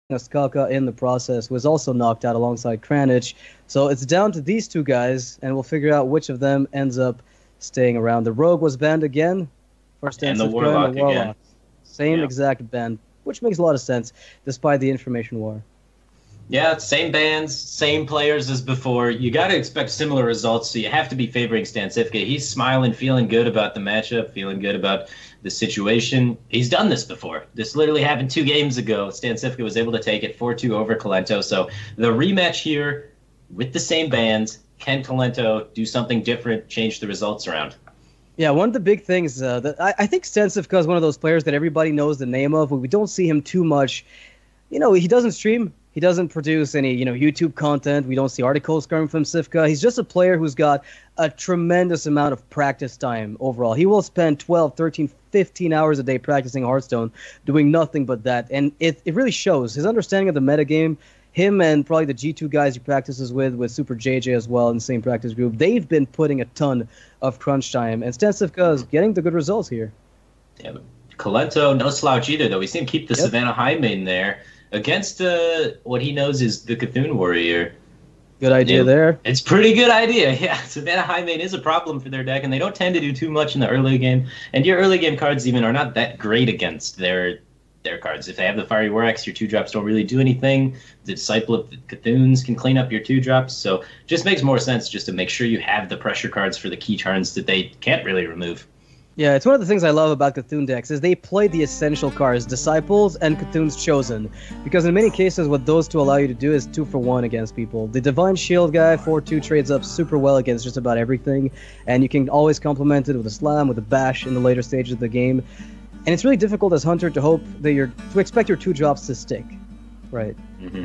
Skalka in the process was also knocked out alongside Kranich. So it's down to these two guys, and we'll figure out which of them ends up staying around. The Rogue was banned again for And the Warlock again. Same exact ban, which makes a lot of sense, despite the information war. Yeah, same bands, same players as before. You got to expect similar results, so you have to be favoring Stancifka. He's smiling, feeling good about the matchup, feeling good about the situation. He's done this before. This literally happened 2 games ago. Stancifka was able to take it 4-2 over Kolento. So the rematch here with the same bands, can Kolento do something different, change the results around? Yeah, one of the big things that I think Stancifka is one of those players that everybody knows the name of, but we don't see him too much. You know, he doesn't stream. He doesn't produce any, YouTube content. We don't see articles coming from Sifka. He's just a player who's got a tremendous amount of practice time overall. He will spend 12, 13, 15 hours a day practicing Hearthstone, doing nothing but that. And it really shows. His understanding of the metagame, him and probably the G2 guys he practices with Super JJ as well in the same practice group, they've been putting a ton of crunch time. And Stan Sifka is getting the good results here. Yeah, but Kolento, no slouch either, though. We see him keep the Savannah High main there. Against what he knows is the Cthulhu Warrior. Good idea there. It's pretty good idea, yeah. Savannah High main is a problem for their deck, and they don't tend to do too much in the early game. And your early game cards even are not that great against their cards. If they have the Fiery Warx, your 2-drops don't really do anything. The Disciple of the Cthunes can clean up your 2-drops. So just makes more sense just to make sure you have the pressure cards for the key turns that they can't really remove. Yeah, it's one of the things I love about Cthulhu decks is they play the essential cards, Disciples and Cthulhu's Chosen, because in many cases what those two allow you to do is 2-for-1 against people. The Divine Shield guy, 4-2, trades up super well against just about everything, and you can always complement it with a Slam, with a Bash in the later stages of the game. And it's really difficult as Hunter to hope that to expect your 2-drops to stick, right? Mm-hmm.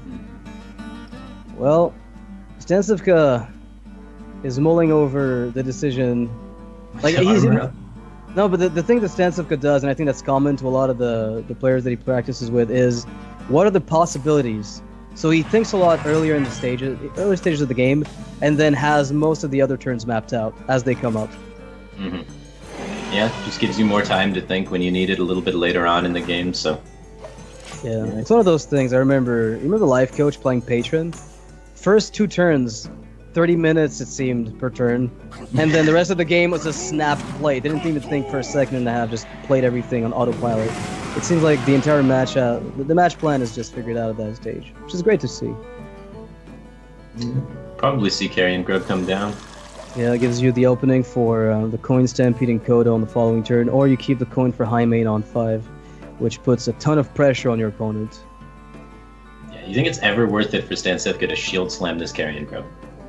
Well, Stancifka is mulling over the decision. Like no, but the thing that Stancifka does, and I think that's common to a lot of the players that he practices with, is what are the possibilities? So he thinks a lot earlier in the early stages of the game, and then has most of the other turns mapped out as they come up. Mm-hmm. Yeah, just gives you more time to think when you need it a little bit later on in the game. So yeah, it's one of those things. You remember Life Coach playing Patron? First 2 turns, 30 minutes it seemed per turn, and then the rest of the game was a snapped play. Didn't even think for a second and a half, just played everything on autopilot. It seems like the entire match, the match plan is just figured out at that stage, which is great to see. Probably see Carrion Grub come down. Yeah, it gives you the opening for the coin stampeding Kodo on the following turn, or you keep the coin for high main on 5, which puts a ton of pressure on your opponent. Yeah, you think it's ever worth it for Stancifka to shield slam this Carrion Grub?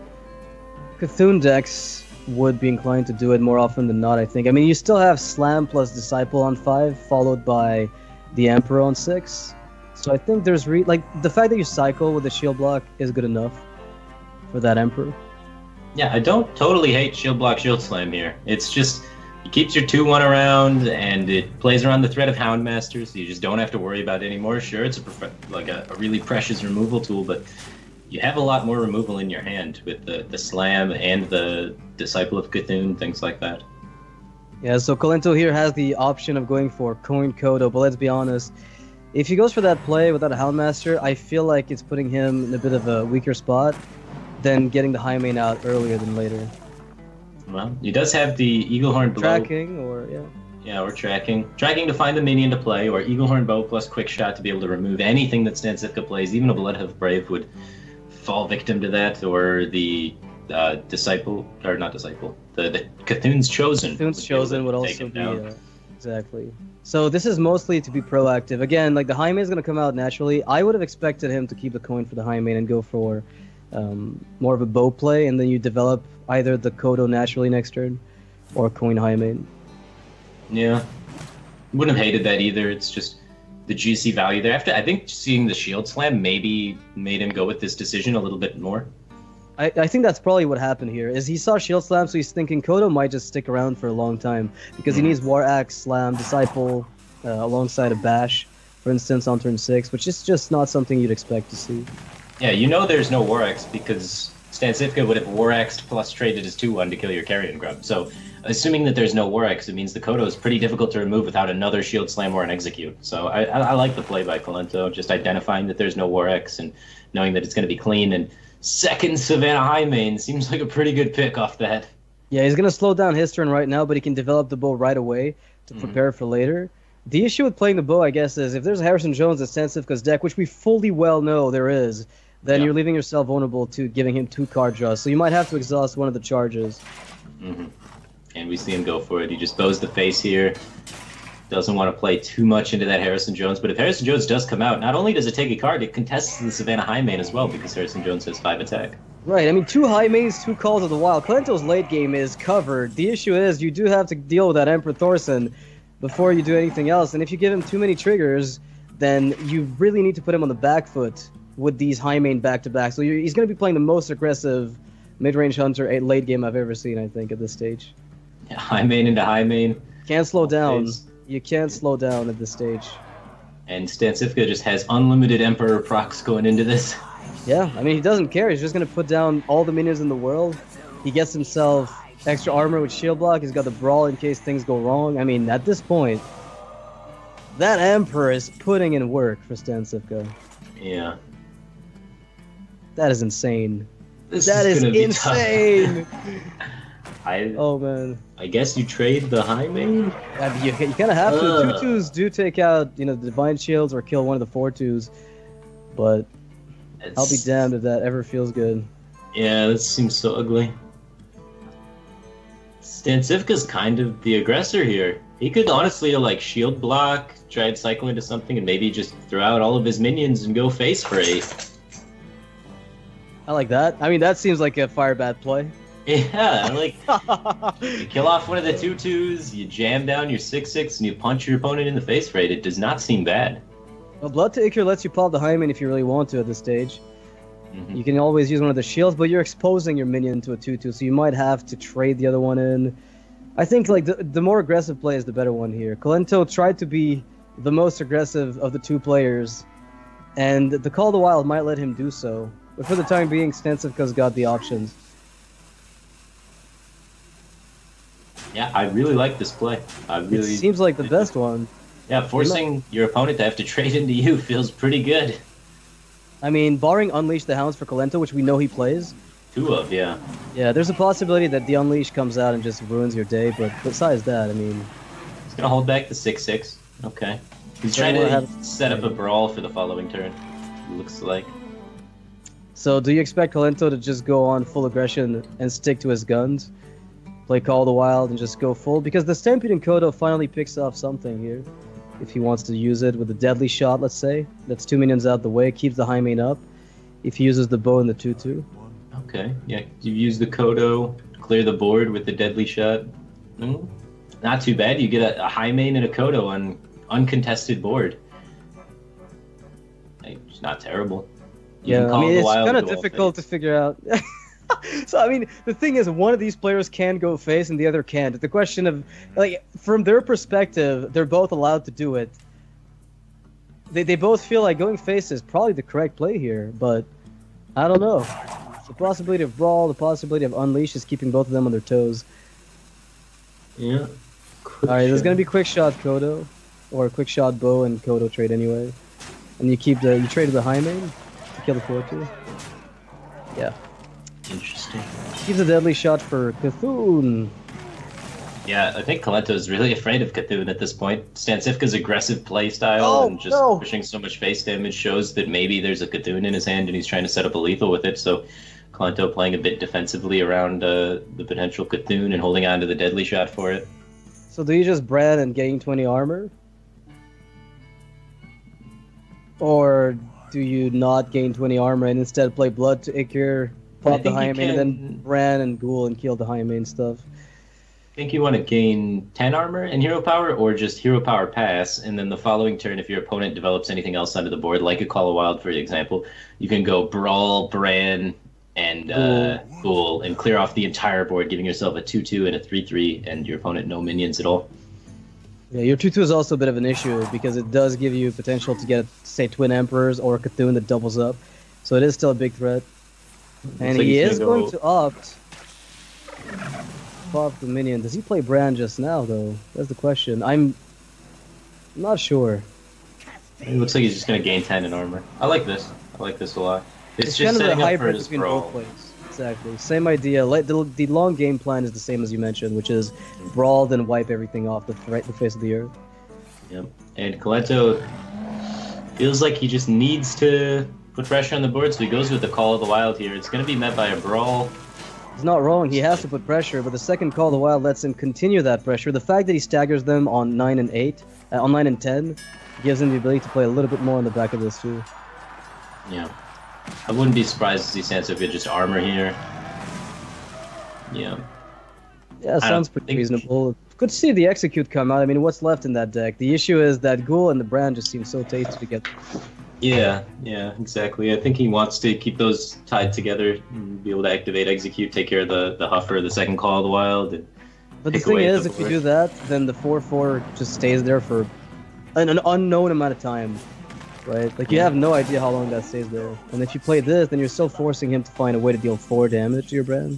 Cthulhu decks would be inclined to do it more often than not, I think. I mean, you still have Slam plus Disciple on 5, followed by the Emperor on 6. So I think there's the fact that you cycle with the shield block is good enough for that Emperor. Yeah, I don't totally hate shield block shield slam here. It's just it keeps your 2-1 around, and it plays around the threat of Houndmaster, so you just don't have to worry about it anymore. Sure, it's a really precious removal tool, but you have a lot more removal in your hand with the Slam and the Disciple of Cthulhu, things like that. Yeah, so Kolento here has the option of going for Coin Kodo, but let's be honest, if he goes for that play without a Houndmaster, I feel like it's putting him in a bit of a weaker spot than getting the high main out earlier than later. Well, he does have the Eaglehorn Blow. Tracking, or Yeah, or tracking. Tracking to find the minion to play, or Eaglehorn Bow plus Quick Shot to be able to remove anything that Stancifka plays. Even a Bloodhoof Brave would fall victim to that, or the Disciple, or not Disciple, the Cthulhu's Chosen. Cthulhu's Chosen would also be, exactly. So this is mostly to be proactive. Again, like the high main is going to come out naturally. I would have expected him to keep the coin for the high main and go for more of a bow play, and then you develop either the Kodo naturally next turn, or coin high main. Yeah, wouldn't have hated that either. It's just the juicy value there. After I think seeing the shield slam maybe made him go with this decision a little bit more. I think that's probably what happened here. Is he saw shield slam, so he's thinking Kodo might just stick around for a long time because he needs War Axe, Slam, Disciple, alongside a Bash, for instance, on turn 6, which is just not something you'd expect to see. Yeah, you know there's no War Axe because Stancifka would have War Axed plus traded his 2-1 to kill your Carrion Grub. So assuming that there's no War X, it means the Kodo is pretty difficult to remove without another Shield Slam or an Execute. So I like the play by Kolento, just identifying that there's no War X and knowing that it's going to be clean. And second Savannah Highmane seems like a pretty good pick off that. Yeah, he's going to slow down his turn right now, but he can develop the bow right away to prepare for later. The issue with playing the bow, I guess, is if there's a Harrison Jones at Stensifka's deck, which we fully well know there is, then you're leaving yourself vulnerable to giving him 2 card draws. So you might have to exhaust one of the charges. And we see him go for it. He just bows the face here. Doesn't want to play too much into that Harrison Jones. But if Harrison Jones does come out, not only does it take a card, it contests the Savannah Highmane as well because Harrison Jones has 5 attack. Right, I mean, 2 Highmanes, 2 Calls of the Wild. Kolento's late game is covered. The issue is you do have to deal with that Emperor Thorson before you do anything else. And if you give him too many triggers, then you really need to put him on the back foot with these Highmane back-to-back. So he's going to be playing the most aggressive mid-range hunter late game I've ever seen, I think, at this stage. Yeah, Highmane into Highmane. Can't slow down. You can't slow down at this stage. And Stensifka just has unlimited Emperor procs going into this. Yeah, I mean, he doesn't care. He's just going to put down all the minions in the world. He gets himself extra armor with shield block. He's got the brawl in case things go wrong. I mean, at this point, that Emperor is putting in work for Stensifka. Yeah. That is insane. That is insane. Oh man. I guess you trade the Highmane? You kind of have to. 2/2s do take out, the Divine Shields or kill one of the 4/2s, but I'll be damned if that ever feels good. Yeah, this seems so ugly. Stensifka's kind of the aggressor here. He could honestly shield block, try and cycle into something, and maybe just throw out all of his minions and go face for 8. I like that. I mean, that seems like a fire bat play. Yeah, you kill off one of the 2/2s, you jam down your 6/6, and you punch your opponent in the face for 8. It does not seem bad. Well, Blood to Ikir lets you pop the Highmane if you really want to at this stage. You can always use one of the shields, but you're exposing your minion to a 2/2, so you might have to trade the other one in. I think the more aggressive play is the better one here. Kolento tried to be the most aggressive of the 2 players, and the Call of the Wild might let him do so. But for the time being, Stensifka's got the options. Yeah, I really like this play. It seems like the best one. Yeah, forcing your opponent to have to trade into you feels pretty good. I mean, barring Unleash the Hounds for Kolento, which we know he plays. 2 of, yeah. Yeah, there's a possibility that the Unleash comes out and just ruins your day, but besides that, I mean... He's gonna hold back the 6/6. Okay. He's trying to set up a brawl for the following turn, it looks like. So, do you expect Kolento to just go on full aggression and stick to his guns? Play Call of the Wild and just go full? Because the Stampede Kodo finally picks off something here. If he wants to use it with a deadly shot, let's say. That's 2 minions out the way, keeps the Highmane up. If he uses the bow and the 2/2. Okay, yeah, you use the Kodo, clear the board with the deadly shot. Not too bad, you get a Highmane and a Kodo on uncontested board. It's not terrible. Yeah, I mean, it's kind of difficult to figure out. So, I mean, the thing is, one of these players can go face and the other can't. The question of, from their perspective, they're both allowed to do it. They both feel like going face is probably the correct play here, but I don't know. The possibility of Brawl, the possibility of Unleash is keeping both of them on their toes. Yeah. Alright, there's going to be Quick Shot Kodo, or Quick Shot Bow and Kodo trade anyway. And you trade the Highmane to kill the 4/2. Yeah. Interesting. Keeps a deadly shot for Cthulhu. Yeah, I think Kolento's really afraid of Cthulhu at this point. Stensifka's aggressive play style and just pushing so much face damage shows that maybe there's a Cthulhu in his hand and he's trying to set up a lethal with it. So Kolento playing a bit defensively around the potential Cthulhu and holding on to the deadly shot for it. So do you just Brand and gain 20 armor? Or do you not gain 20 armor and instead play Blood to Ikir, pop the Highmane, and then Bran and Ghoul and kill the Highmane stuff? I think you want to gain 10 armor and hero power, or just hero power pass, and then the following turn, if your opponent develops anything else onto the board, like a Call of Wild, for example, you can go Brawl, Bran, and Ghoul, and clear off the entire board, giving yourself a 2/2 and a 3/3, and your opponent no minions at all. Yeah, your 2/2 is also a bit of an issue, because it does give you potential to get, say, Twin Emperors or a Cthulhu that doubles up. So it is still a big threat. And he is going to opt powerful minion. Does he play Brand just now, though? That's the question. I'm not sure. It looks like he's just going to gain 10 in armor. I like this. I like this a lot. It's just kind of setting the up for hybrid his between brawl. both plays. Exactly. Same idea. Like the long game plan is the same as you mentioned, which is brawl, then wipe everything off the face of the earth. Yep. And Kolento feels like he just needs to put pressure on the board, so he goes with the Call of the Wild here. It's going to be met by a brawl. He's not wrong. He has to put pressure, but the second Call of the Wild lets him continue that pressure. The fact that he staggers them on 9 and 8, on 9 and 10, gives him the ability to play a little bit more on the back of this too. Yeah. I wouldn't be surprised to see Sansevika just armor here. Yeah. Yeah, sounds pretty reasonable. Good to see the Execute come out. I mean, what's left in that deck? The issue is that Ghoul and the Brand just seem so tasty to get. Yeah, exactly. I think he wants to keep those tied together and be able to activate Execute, take care of the Huffer, the second Call of the Wild. And but the thing is, if you do that, then the 4/4 just stays there for an unknown amount of time. Right? Like, you have no idea how long that stays there. And if you play this, then you're still forcing him to find a way to deal 4 damage to your Brand.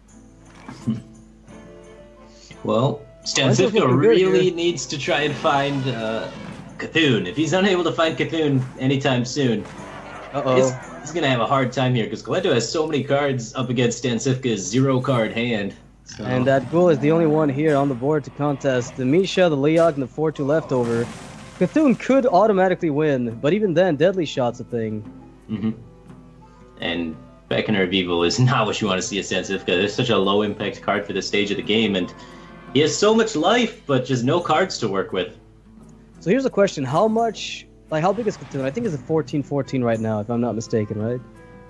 Well, Stansevika really needs to try and find Cthulhu. If he's unable to find Cthulhu anytime soon, he's going to have a hard time here, because Kolento has so many cards up against Stansevika's 0-card hand. So. And that Ghoul is the only one here on the board to contest the Misha, the Leok, and the 4/2 leftover. Cthulhu could automatically win, but even then, Deadly Shot's a thing. And Beckoner of Evil is not what you want to see at Stansevika. There's such a low impact card for this stage of the game, and he has so much life, but just no cards to work with. So here's a question: how big is Cthulhu? I think it's a 14/14 right now, if I'm not mistaken, right?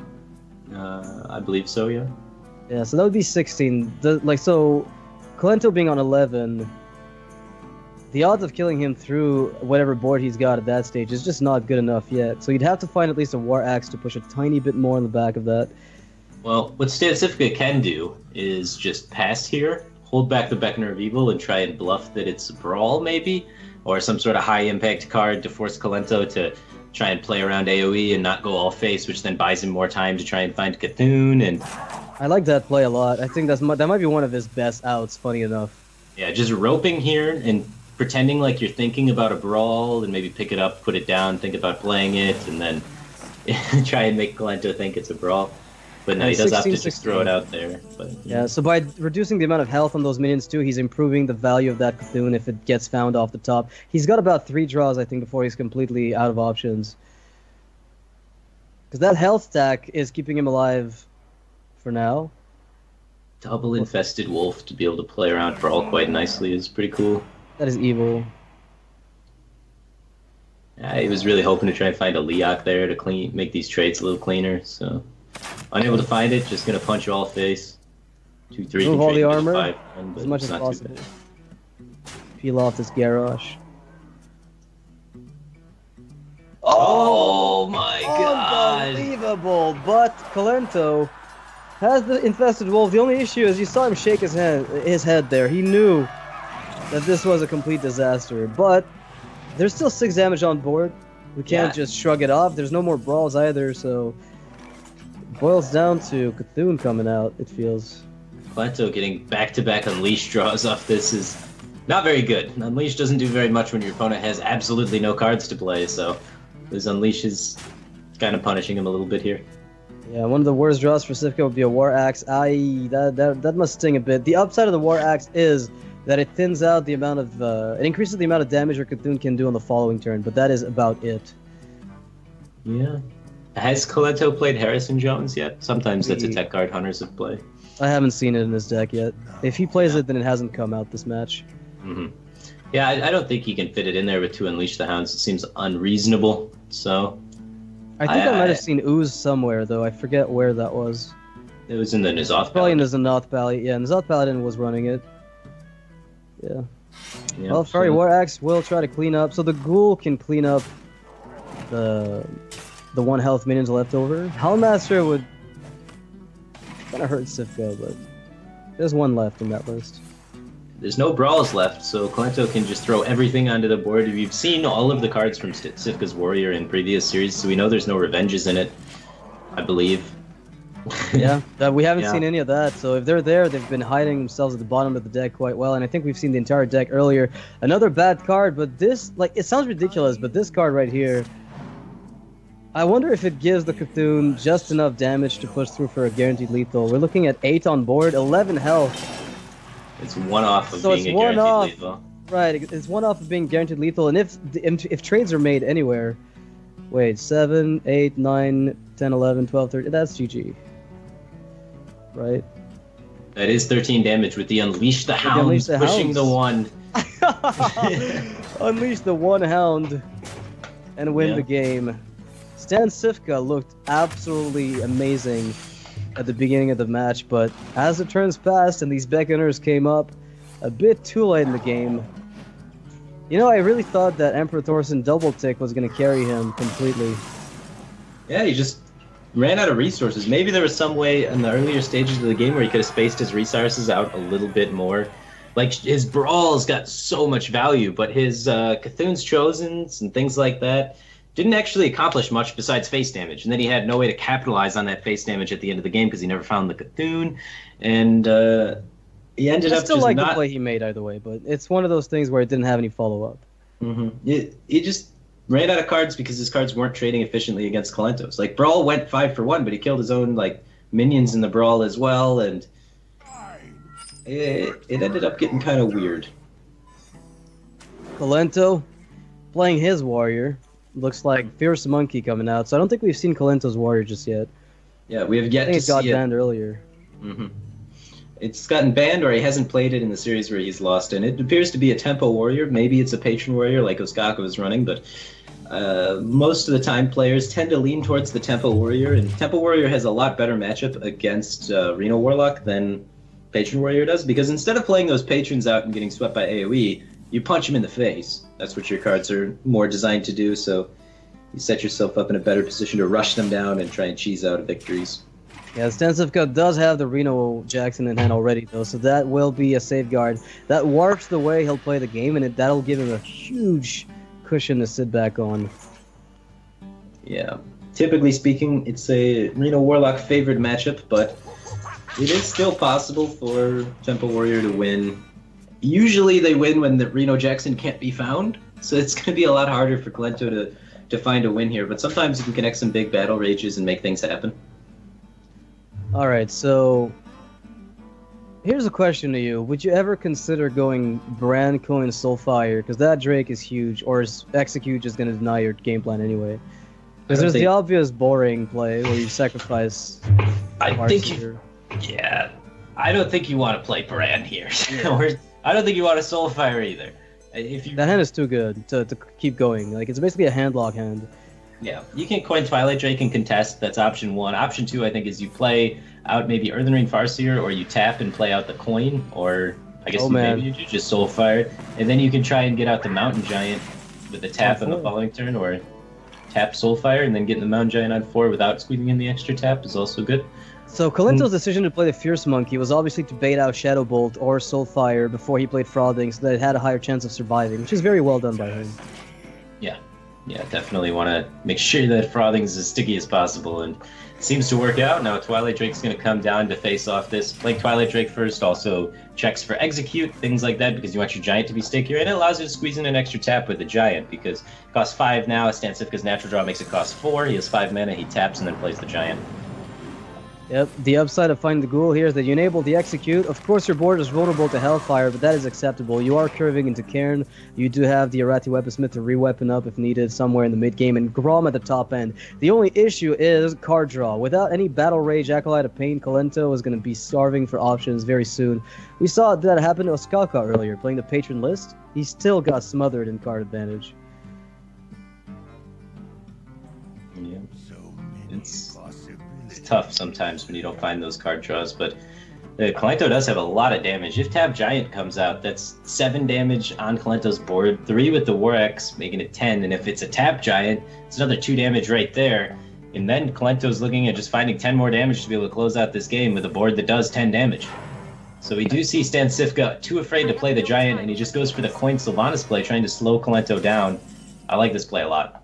I believe so, yeah. Yeah, so that would be 16. So Kolento being on 11. The odds of killing him through whatever board he's got at that stage is just not good enough yet. So you'd have to find at least a War Axe to push a tiny bit more on the back of that. Well, what Stansevika can do is just pass here, hold back the Beckoner of Evil, and try and bluff that it's a Brawl, maybe? Or some sort of high-impact card to force Kolento to try and play around AoE and not go all-face, which then buys him more time to try and find Cthulhu. And I like that play a lot. I think that might be one of his best outs, funny enough. Yeah, just roping here and pretending like you're thinking about a Brawl, and maybe pick it up, put it down, think about playing it, and then try and make Kolento think it's a Brawl. But no, he does have to just throw it out there. But, yeah, so by reducing the amount of health on those minions too, he's improving the value of that Cthulhu if it gets found off the top. He's got about 3 draws, I think, before he's completely out of options. Because that health stack is keeping him alive for now. Double Infested Wolf to be able to play around Brawl quite nicely is pretty cool. That is evil. Yeah, he was really hoping to try and find a Leok there to make these trades a little cleaner, so... Unable to find it, just gonna punch you all face. 2/3 Remove all the armor 5/1, as much as possible. Peel off this Garrosh. Oh my god! Unbelievable! But Kolento has the Infested Wolf. The only issue is you saw him shake his head there. He knew that this was a complete disaster. But there's still 6 damage on board. We can't just shrug it off. There's no more brawls either, so it boils down to Cthulhu coming out, it feels. Kolento getting back-to-back Unleash draws off this is not very good. Unleash doesn't do very much when your opponent has absolutely no cards to play, so this Unleash is kind of punishing him a little bit here. Yeah, one of the worst draws for Sivka would be a War Axe. That must sting a bit. The upside of the War Axe is that it thins out the amount of... it increases the amount of damage your Cthulhu can do on the following turn, but that is about it. Yeah. Has Kolento played Harrison Jones yet? Sometimes that's a tech card hunters have played. I haven't seen it in his deck yet. If he plays it, then it hasn't come out this match. Yeah, I don't think he can fit it in there with 2 Unleash the Hounds. It seems unreasonable, so... I think I might have seen Ooze somewhere, though. I forget where that was. It was in the N'Zoth Probably in Paladin. the N'Zoth Paladin. Yeah, N'Zoth Paladin was running it. Yeah. Yeah, Well, Fiery War Axe will try to clean up. So the Ghoul can clean up the 1 health minions left over. Hellmaster would kind of hurt Sivka, but there's 1 left in that list. There's no Brawls left, so Kolento can just throw everything onto the board. We've seen all of the cards from Sivka's Warrior in previous series, so we know there's no Revenges in it, I believe. Yeah, we haven't Yeah. seen any of that. So if they're there, they've been hiding themselves at the bottom of the deck quite well. And I think we've seen the entire deck earlier. Another bad card, but this, like, it sounds ridiculous, but this card right here, I wonder if it gives the Cthulhu just enough damage to push through for a guaranteed lethal. We're looking at 8 on board, 11 health. It's one off of So being it's a one guaranteed off. lethal. Right, it's one off of being guaranteed lethal. And if trades are made anywhere, wait, 7, 8, 9, 10, 11, 12, 13, that's GG. Right? That is 13 damage with the Unleash the Hounds Unleash the pushing Hounds. the one. Unleash the one hound and win Yeah. the game. Stan Cifka looked absolutely amazing at the beginning of the match, but as the turns passed and these Beckoners came up a bit too late in the game, you know, I really thought that Emperor Thorson double tick was going to carry him completely. Yeah, he just ran out of resources. Maybe there was some way in the earlier stages of the game where he could have spaced his resources out a little bit more. Like, his Brawl's got so much value, but his Cthulhu's Chosens and things like that didn't actually accomplish much besides face damage. And then he had no way to capitalize on that face damage at the end of the game because he never found the Cthulhu. And he ended I up still just like not... the play he made either way, but it's one of those things where it didn't have any follow-up. He just ran out of cards because his cards weren't trading efficiently against Kalentos. Like, Brawl went 5 for 1, but he killed his own like minions in the Brawl as well, and it ended up getting kind of weird. Kalento playing his warrior. Looks like Fierce Monkey coming out, so I don't think we've seen Kalento's warrior just yet. Yeah, we have I yet think to it got see it. banned earlier. It's gotten banned, or he hasn't played it in the series where he's lost. And it appears to be a tempo warrior. Maybe it's a patron warrior like Oskaka was running, but most of the time players tend to lean towards the tempo warrior. And tempo warrior has a lot better matchup against Reno Warlock than patron warrior does, because instead of playing those patrons out and getting swept by AoE, you punch him in the face. That's what your cards are more designed to do. So you set yourself up in a better position to rush them down and try and cheese out victories. Yeah, Stancifka does have the Reno Jackson in hand already, though, so that will be a safeguard. That warps the way he'll play the game, and that'll give him a huge cushion to sit back on. Yeah. Typically speaking, it's a Reno Warlock favored matchup, but it is still possible for Temple Warrior to win. Usually they win when the Reno Jackson can't be found, so it's going to be a lot harder for Kalento to find a win here, but sometimes you can connect some big battle rages and make things happen. Alright, so here's a question to you. Would you ever consider going Brand Coin Soulfire? Because that Drake is huge, or is Execute just going to deny your game plan anyway? Because there's the obvious boring play where you sacrifice I Marcyr. don't think you want to play Brand here. I don't think you want a Soulfire either. That hand is too good to keep going. Like, it's basically a handlock hand. Yeah, you can coin Twilight Drake and contest. That's option 1. Option 2, I think, is you play out maybe Earthen Ring Farseer, or you tap and play out the coin, or I guess maybe you just Soulfire, and then you can try and get out the Mountain Giant with the tap on the following turn, or tap Soulfire and then getting the Mountain Giant on 4 without squeezing in the extra tap is also good. So Kalento's decision to play the Fierce Monkey was obviously to bait out Shadow Bolt or Soulfire before he played Frothing, so that it had a higher chance of surviving, which is very well done by him. Yeah, definitely want to make sure that Frothing is as sticky as possible, and it seems to work out. Now Twilight Drake's going to come down to face off this. Playing Twilight Drake first also checks for Execute, things like that, because you want your Giant to be stickier, and it allows you to squeeze in an extra tap with the Giant, because it costs 5 now. Stancifka's natural draw makes it cost 4. He has 5 mana, he taps, and then plays the Giant. Yep, the upside of finding the Ghoul here is that you enable the Execute. Of course, your board is vulnerable to Hellfire, but that is acceptable. You are curving into Cairn. You do have the Arati Weaponsmith to re-weapon up if needed somewhere in the mid-game, and Grom at the top end. The only issue is card draw. Without any Battle Rage, Acolyte of Pain, Kalento is going to be starving for options very soon. We saw that happen to Oskaka earlier, playing the Patron list. He still got smothered in card advantage. Yeah. It's tough sometimes when you don't find those card draws, but Kalento does have a lot of damage. If Tab Giant comes out, that's 7 damage on Kalento's board, 3 with the War X, making it 10, and if it's a Tab Giant, it's another 2 damage right there, and then Kalento's looking at just finding 10 more damage to be able to close out this game with a board that does 10 damage. So we do see Stancifka too afraid to play the Giant, and he just goes for the Coin Sylvanas play, trying to slow Kalento down. I like this play a lot.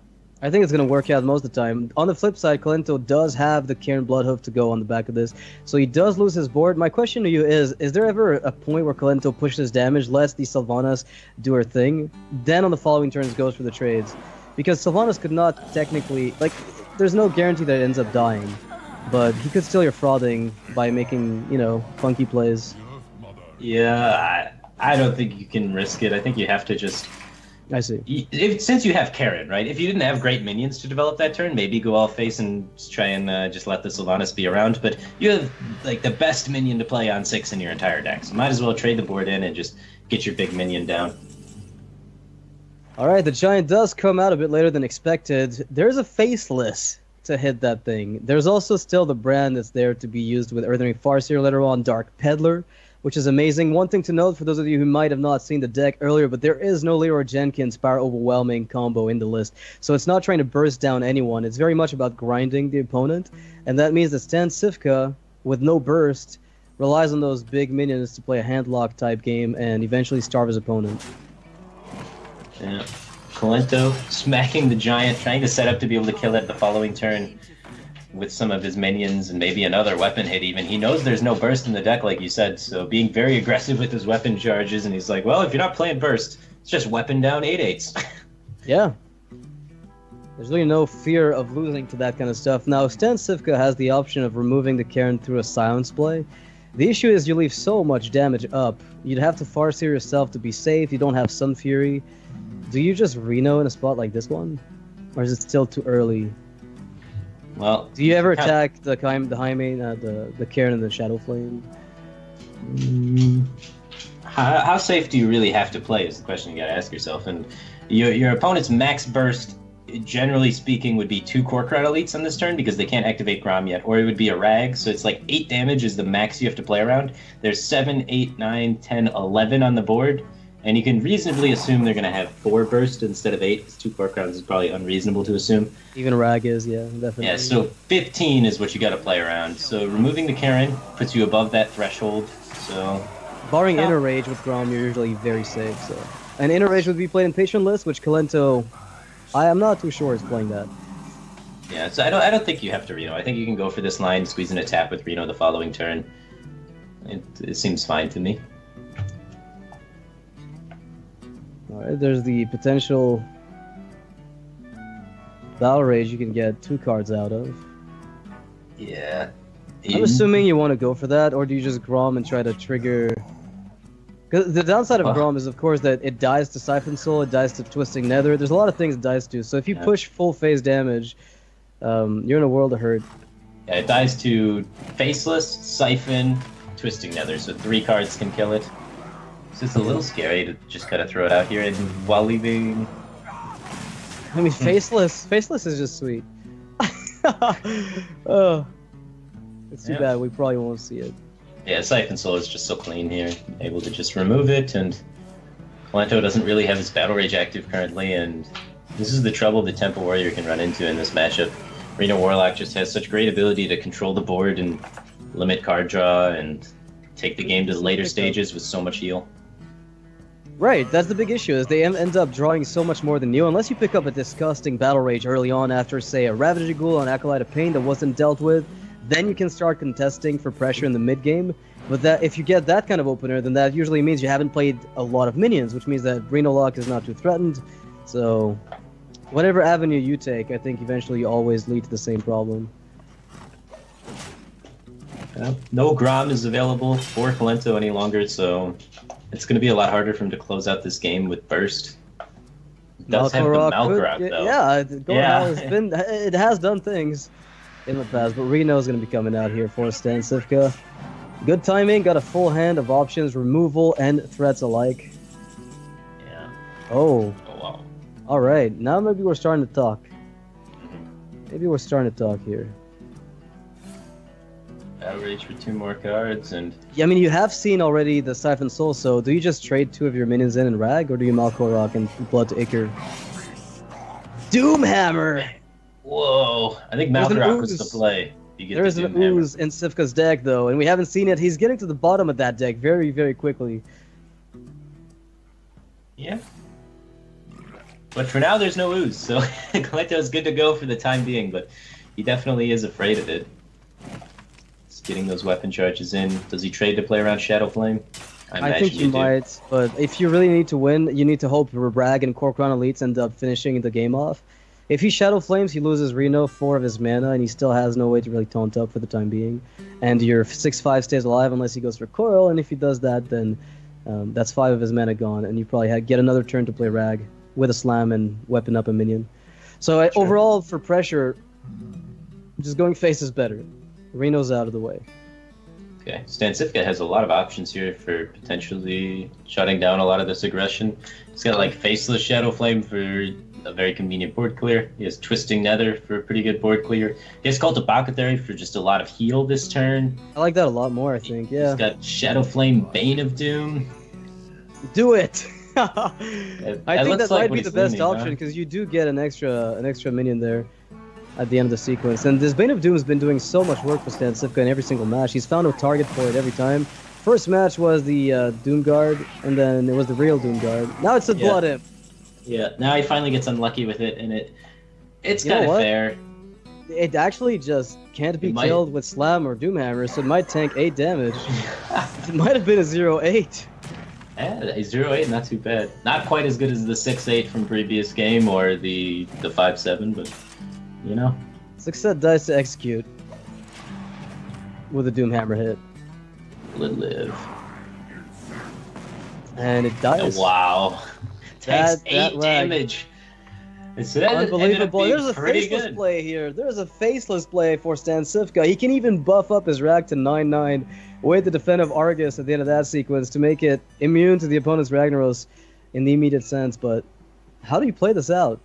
I think it's going to work out most of the time. On the flip side, Kolento does have the Cairn Bloodhoof to go on the back of this, so he does lose his board. My question to you is there ever a point where Kolento pushes damage, lets the Sylvanas do her thing, then on the following turns goes for the trades? Because Sylvanas could not technically... Like, there's no guarantee that it ends up dying, but he could steal your frauding by making, you know, funky plays. Yeah, I don't think you can risk it. I think you have to just... I see. Since you have Karen, right? If you didn't have great minions to develop that turn, maybe go all face and try and just let the Sylvanas be around. But you have like the best minion to play on 6 in your entire deck, so might as well trade the board in and just get your big minion down. All right, the Giant does come out a bit later than expected. There's a Faceless to hit that thing. There's also still the brand that's there to be used with Earthring Farseer later on, Dark Peddler, which is amazing. One thing to note for those of you who might have not seen the deck earlier, but there is no Leroy Jenkins Power Overwhelming combo in the list. So it's not trying to burst down anyone. It's very much about grinding the opponent. And that means that Stan Cifka, with no burst, relies on those big minions to play a handlock type game and eventually starve his opponent. Yeah. Kolento smacking the Giant, trying to set up to be able to kill it the following turn with some of his minions and maybe another weapon hit even. He knows there's no burst in the deck, like you said, so being very aggressive with his weapon charges, and he's like, well, if you're not playing burst, it's just weapon down 8/8s. Yeah. There's really no fear of losing to that kind of stuff. Now, Stan Cifka has the option of removing the Cairn through a silence play. The issue is you leave so much damage up. You'd have to Farseer yourself to be safe. You don't have Sun Fury. Do you just Reno in a spot like this one? Or is it still too early? Well, do you ever attack the Jaime, the Cairn and the Shadow Flame? How safe do you really have to play is the question you gotta ask yourself. And your opponent's max burst, generally speaking, would be 2 Core Crown Elites on this turn because they can't activate Grom yet, or it would be a Rag, so it's like 8 damage is the max you have to play around. There's 7, 8, 9, 10, 11 on the board, and you can reasonably assume they're going to have 4 burst instead of 8. 2 Core Crowns is probably unreasonable to assume. Even Rag is, yeah, definitely. Yeah, so 15 is what you got to play around. So removing the Karen puts you above that threshold. So barring Inner Rage with Grom, you're usually very safe. So, and Inner Rage would be played in Patron list, which Kolento, I am not too sure is playing that. Yeah, so I don't think you have to Reno. I think you can go for this line, squeeze in a tap with Reno the following turn. It seems fine to me. Alright, there's the potential Battle Rage you can get 2 cards out of. Yeah. I'm assuming you want to go for that, or do you just Grom and try to trigger... Because the downside of Grom is, of course, that it dies to Siphon Soul, it dies to Twisting Nether. There's a lot of things it dies to, so if you push full phase damage, you're in a world of hurt. Yeah, it dies to Faceless, Siphon, Twisting Nether, so 3 cards can kill it. So it's a little scary to just kind of throw it out here and while leaving... I mean, Faceless is just sweet. Oh, it's too bad, we probably won't see it. Yeah, Siphon Soul is just so clean here, able to just remove it, and Kolento doesn't really have his Battle Rage active currently, and this is the trouble the Temple Warrior can run into in this matchup. Reno Warlock just has such great ability to control the board and limit card draw and take the game to the later stages with so much heal. Right, that's the big issue, is they end up drawing so much more than you, unless you pick up a disgusting Battle Rage early on after, say, a Ravaging Ghoul on Acolyte of Pain that wasn't dealt with. Then you can start contesting for pressure in the mid-game. But that if you get that kind of opener, then that usually means you haven't played a lot of minions, which means that Reno Lock is not too threatened. So, whatever avenue you take, I think eventually you always lead to the same problem. No Grom is available for Kolento any longer, so it's going to be a lot harder for him to close out this game with Burst. It does have the Malkorok, though. Yeah, it has done things in the past, but Reno is going to be coming out here for Stan Cifka. Good timing, got a full hand of options, removal and threats alike. Yeah. Oh. Oh, wow. Alright, now maybe we're starting to talk. Maybe we're starting to talk here. Battle Rage for 2 more cards, and... Yeah, I mean, you have seen already the Siphon Soul, so do you just trade 2 of your minions in and Rag, or do you Malkorok and Blood to Ichor? Doomhammer! Whoa, I think Malkorok was the play. There is an ooze in Cifka's deck, though, and we haven't seen it. He's getting to the bottom of that deck very, very quickly. Yeah. But for now, there's no ooze, so Kolento is good to go for the time being, but he definitely is afraid of it. He's getting those weapon charges in. Does he trade to play around Shadow Flame? I think he might, but if you really need to win, you need to hope Rag and Corcoran Elites end up finishing the game off. If he Shadow Flames, he loses Reno, 4 of his mana, and he still has no way to really taunt up for the time being. And your 6/5 stays alive unless he goes for Coil, and if he does that, then that's 5 of his mana gone, and you probably get another turn to play Rag with a slam and weapon up a minion. So overall, for pressure, just going face is better. Reno's out of the way. Okay, Stancifka has a lot of options here for potentially shutting down a lot of this aggression. He's got like Faceless Shadow Flame for a very convenient board clear. He has Twisting Nether for a pretty good board clear. He has Cult of Apothecary for just a lot of heal this turn. I like that a lot more, I think, yeah. He's got Shadow Flame, Bane of Doom. Do it! I think that might be the best option, because huh? you do get an extra minion there at the end of the sequence. And this Bane of Doom has been doing so much work for Stancifka in every single match. He's found a target for it every time. First match was the Doom Guard, and then it was the real Doom Guard. Now it's the Blood Imp. Yeah, now he finally gets unlucky with it, and it's kind of fair. It actually just can't be killed with Slam or Doomhammer, so it might tank 8 damage. It might have been a 0-8. Yeah, a 0-8, not too bad. Not quite as good as the 6-8 from previous game or the 5-7, but you know. 6-8 dies to execute with a Doomhammer hit. Will it live? And it dies. Oh, wow. Takes 8 damage. So that unbelievable. There's a faceless play here. There's a faceless play for Stancifka. He can even buff up his Rag to 9/9 with the Defend of Argus at the end of that sequence to make it immune to the opponent's Ragnaros in the immediate sense. But how do you play this out?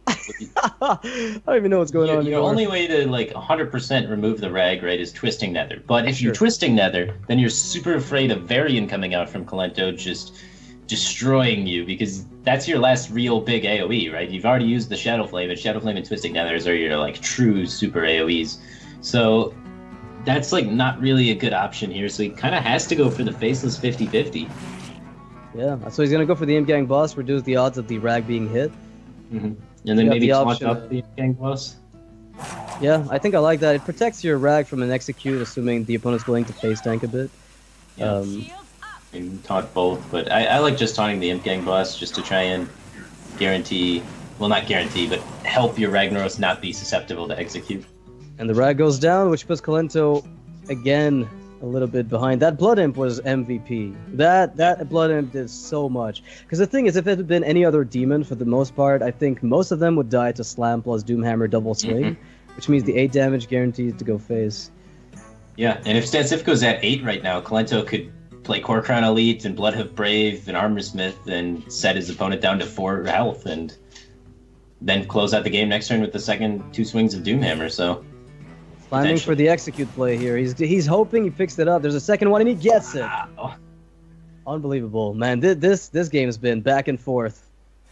I don't even know what's going on Your anymore. only way to like 100% remove the Rag, right, is Twisting Nether. But if you're Twisting Nether, then you're super afraid of Varian coming out from Kolento just destroying you, because that's your last real big AoE, right? You've already used the Shadow Flame, and Shadow Flame and Twisting Nethers are your like true super AoEs. So that's like not really a good option here. So he kind of has to go for the faceless 50-50. Yeah, so he's gonna go for the Imp Gang boss, reduce the odds of the Rag being hit. Mm-hmm. And then maybe taunt up the Imp Gang boss. Yeah, I think I like that. It protects your Rag from an execute, assuming the opponent's willing to face tank a bit. Yeah. And taunt both, but I like just taunting the Imp Gang boss just to try and guarantee, well, not guarantee, but help your Ragnaros not be susceptible to execute. And the Rag goes down, which puts Kolento again a little bit behind. That Blood Imp was MVP. That Blood Imp did so much. Because the thing is, if it had been any other demon, for the most part, I think most of them would die to Slam plus Doomhammer double swing, which means the 8 damage guaranteed to go face. Yeah, and if Stancifka's at 8 right now, Kolento could play Core Crown Elite and Bloodhoof Brave and Armorsmith and set his opponent down to 4 health and then close out the game next turn with the second 2 swings of Doomhammer, so... Planning for the execute play here. He's hoping he picks it up. There's a second one and he gets it. Wow. Unbelievable, man. This game has been back and forth.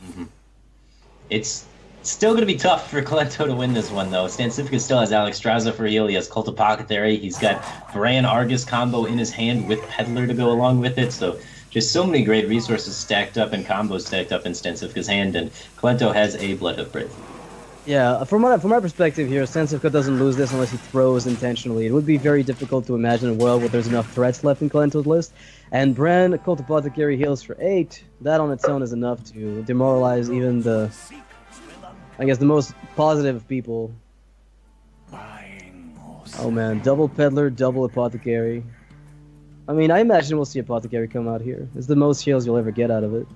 It's still going to be tough for Kolento to win this one, though. Stancifka still has Alexstrasza for heal. He has Cult of Apothecary. He's got Varan Argus combo in his hand with Peddler to go along with it. So just so many great resources stacked up and combos stacked up in Stancifka's hand. And Kolento has a Bloodhoof Brave. Yeah, from my perspective here, Stancifka doesn't lose this unless he throws intentionally. It would be very difficult to imagine a world where there's enough threats left in Kolento's list. And Bran, Cult of Apothecary heals for 8. That on its own is enough to demoralize even the most positive of people. Oh man, double Peddler, double Apothecary. I mean, I imagine we'll see Apothecary come out here. It's the most heals you'll ever get out of it.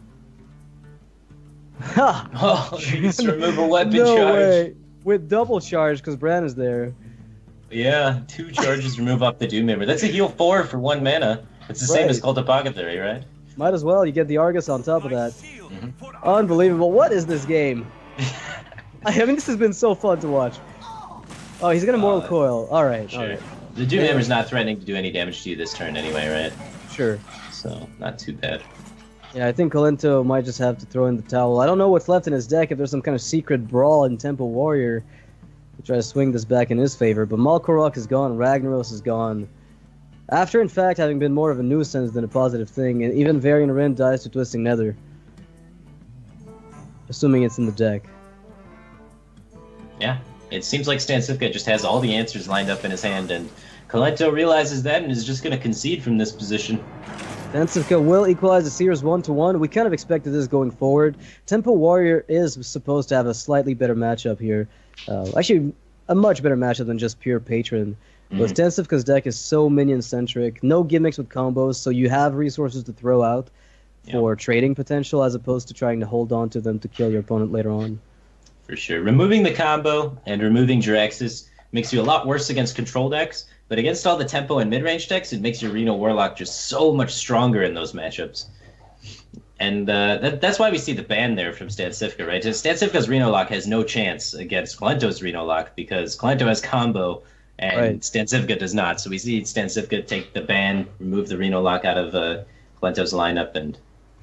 Ha! Oh, jeez, remove a weapon no charge. Way. With double charge, because Bran is there. Yeah, 2 charges remove off the Doomhammer. That's a heal 4 for 1 mana. It's the same as Cult of Apothecary, right? Might as well. You get the Argus on top of that. Unbelievable. What is this game? I mean, this has been so fun to watch. Oh, he's gonna Mortal Coil. Alright, sure. alright. The Doomhammer's not threatening to do any damage to you this turn anyway, right? Sure. So, not too bad. Yeah, I think Kolento might just have to throw in the towel. I don't know what's left in his deck, if there's some kind of secret brawl in Temple Warrior to try to swing this back in his favor. But Malkorok is gone, Ragnaros is gone. After, in fact, having been more of a nuisance than a positive thing, and even Varian Rin dies to Twisting Nether. assuming it's in the deck. Yeah, it seems like Stancifka just has all the answers lined up in his hand, and Kolento realizes that and is just going to concede from this position. Stancifka will equalize the Seers 1-1. We kind of expected this going forward. Tempo Warrior is supposed to have a slightly better matchup here. Actually, a much better matchup than just pure Patron. But Stancifka's deck is so minion-centric, no gimmicks with combos, so you have resources to throw out for trading potential as opposed to trying to hold on to them to kill your opponent later on. For sure. Removing the combo and removing Jiraxis makes you a lot worse against control decks, but against all the tempo and mid-range decks, it makes your Reno Warlock just so much stronger in those matchups. And that's why we see the ban there from Stancifka, right? Stancifka's Reno Lock has no chance against Kolento's Reno Lock because Kolento has combo and Stancifka does not. So we see Stancifka take the ban, remove the Reno Lock out of Kolento's lineup, and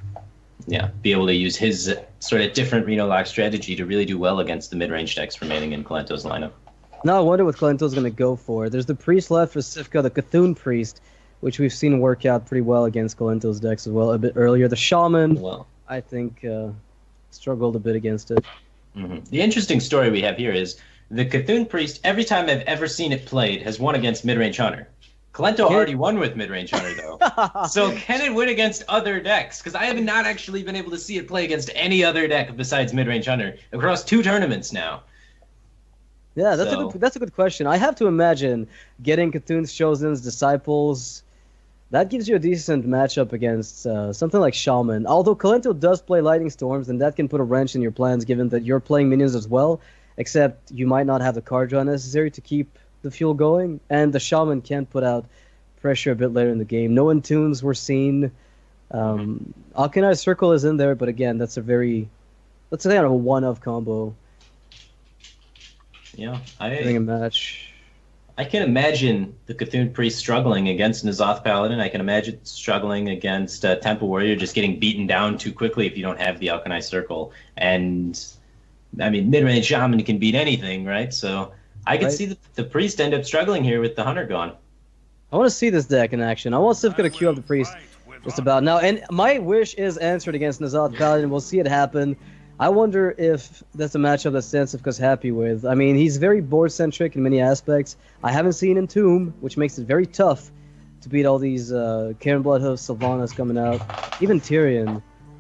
be able to use his sort of different Reno Lock strategy to really do well against the mid-range decks remaining in Kolento's lineup. Now I wonder what Kolento's going to go for. There's the Priest left for Sifka, the Cthulhu Priest, which we've seen work out pretty well against Kolento's decks as well a bit earlier. The Shaman, I think, struggled a bit against it. The interesting story we have here is the Cthulhu Priest, every time I've ever seen it played, has won against mid-range Hunter. Kolento already won with mid-range Hunter, though. So can it win against other decks? Because I have not actually been able to see it play against any other deck besides mid-range Hunter across 2 tournaments now. Yeah, that's a good question. I have to imagine getting Cthulhu's Chosen's Disciples, that gives you a decent matchup against something like Shaman. Although Kolento does play Lightning Storms, and that can put a wrench in your plans given that you're playing minions as well, except you might not have the card draw necessary to keep the fuel going, and the Shaman can put out pressure a bit later in the game. No Entombs were seen. Alkanai Circle is in there, but again, that's kind of a one-of combo. Yeah, a match. I can imagine the Cthulhu Priest struggling against N'Zoth Paladin. I can imagine struggling against Temple Warrior, just getting beaten down too quickly if you don't have the Alkanai Circle. And, I mean, mid-range Shaman can beat anything, right? So I could see the Priest end up struggling here with the Hunter gone. I want to see this deck in action. I want Sifka to queue up the Priest just about now. And my wish is answered against N'Zoth Paladin. We'll see it happen. I wonder if that's a matchup that Stancifka's happy with. I mean, he's very board-centric in many aspects. I haven't seen Entomb, which makes it very tough to beat all these Karen Bloodhoof, Sylvanas coming out. Even Tyrion.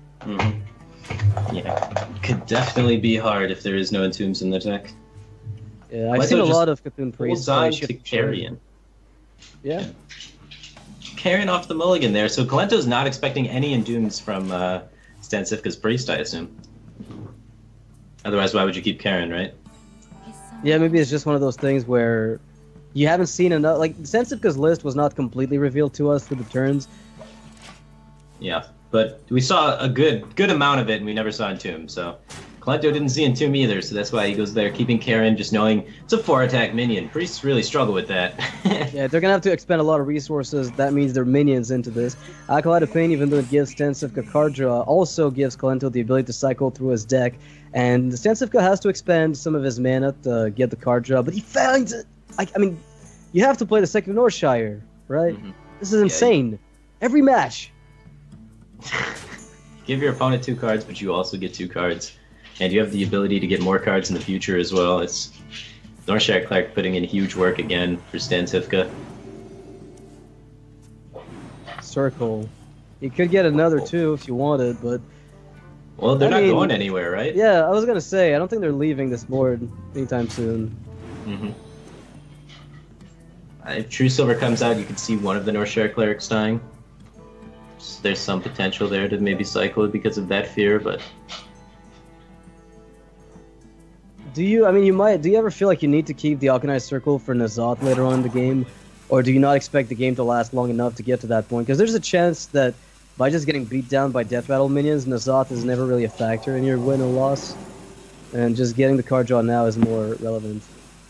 Yeah, it could definitely be hard if there is no Entombs in the deck. Yeah, I've seen a lot of Cthulhu Priests. Holds on to Carrion. Yeah. Carrion off the mulligan there. So Kolento's not expecting any Entombs from Stancifka's Priest, I assume. Otherwise, why would you keep Karen, right? Yeah, maybe it's just one of those things where you haven't seen enough. Like, Stancifka's list was not completely revealed to us through the turns. Yeah, but we saw a good amount of it, and we never saw Entomb. So Kolento didn't see Entomb either, so that's why he goes there, keeping Karen, just knowing it's a 4-attack minion. Priests really struggle with that. Yeah, they're going to have to expend a lot of resources. That means their minions into this. Acolyte of Pain, even though it gives Stancifka card draw, also gives Kolento the ability to cycle through his deck. And Stancifka has to expend some of his mana to get the card draw, but he finds it. I mean, you have to play the second Northshire, right? This is insane. Every match. Give your opponent 2 cards, but you also get 2 cards. And you have the ability to get more cards in the future as well. It's Northshire Clark putting in huge work again for Stancifka. Circle. You could get another 2 if you wanted, but... Well, they're not going anywhere, right? Yeah, I was going to say, I don't think they're leaving this board anytime soon. If True Silver comes out, you can see one of the Northshire Clerics dying. So there's some potential there to maybe cycle it because of that fear, but... Do you ever feel like you need to keep the Alkanai Circle for N'Zoth later on in the game? Or do you not expect the game to last long enough to get to that point? Because there's a chance that by just getting beat down by Death Rattle minions, N'Zoth is never really a factor in your win or loss. And just getting the card draw now is more relevant.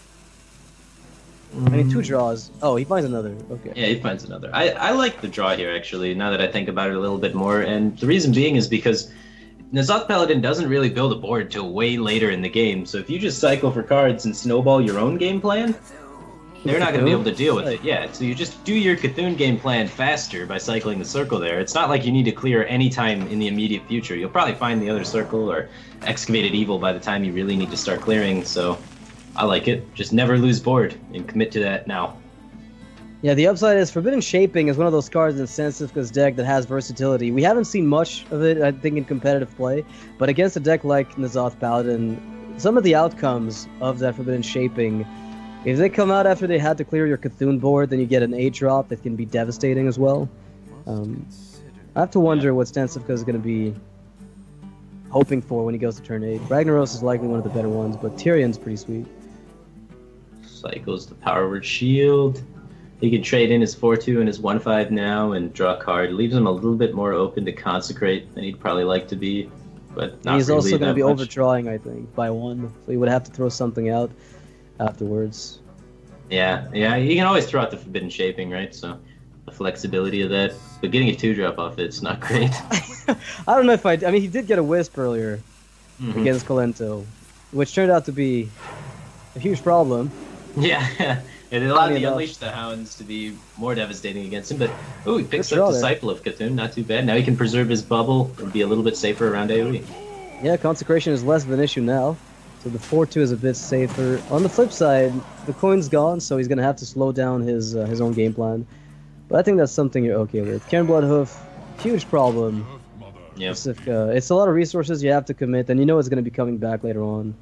I mean, 2 draws. Oh, he finds another. Okay. Yeah, he finds another. I like the draw here, actually, now that I think about it a little bit more. And the reason being is because N'Zoth Paladin doesn't really build a board till way later in the game. So if you just cycle for cards and snowball your own game plan, they're not going to be able to deal with Right. it. Yeah, so you just do your Cthulhu game plan faster by cycling the circle there. It's not like you need to clear any time in the immediate future. You'll probably find the other circle or excavated evil by the time you really need to start clearing. So I like it. Just never lose board and commit to that now. Yeah, the upside is Forbidden Shaping is one of those cards in Sensifka's deck that has versatility. We haven't seen much of it, I think, in competitive play, but against a deck like N'Zoth Paladin, some of the outcomes of that Forbidden Shaping, if they come out after they had to clear your Cthulhu board, then you get an 8-drop that can be devastating as well. I have to wonder what Sensifka is going to be hoping for when he goes to turn 8. Ragnaros is likely one of the better ones, but Tyrion's pretty sweet. Cycles the Power Word Shield. He can trade in his 4-2 and his 1-5 now and draw a card. Leaves him a little bit more open to consecrate than he'd probably like to be, but not He's really also going to that be much. overdrawing, I think, by 1, so he would have to throw something out afterwards. Yeah, you can always throw out the Forbidden Shaping, right? So the flexibility of that, but getting a 2-drop off it's not great. I don't know if I mean, he did get a Wisp earlier Mhm. against Kolento, which turned out to be a huge problem. Yeah, it allowed Funny the enough. Unleash the Hounds to be more devastating against him, but he picks Good up draw there. Disciple of Cthulhu, not too bad. Now he can preserve his bubble and be a little bit safer around AoE. Yeah, Consecration is less of an issue now, so the 4-2 is a bit safer. On the flip side, the coin's gone, so he's going to have to slow down his own game plan. But I think that's something you're okay with. Cairn Bloodhoof, huge problem. Yep. Sifka. It's a lot of resources you have to commit, and you know it's going to be coming back later on.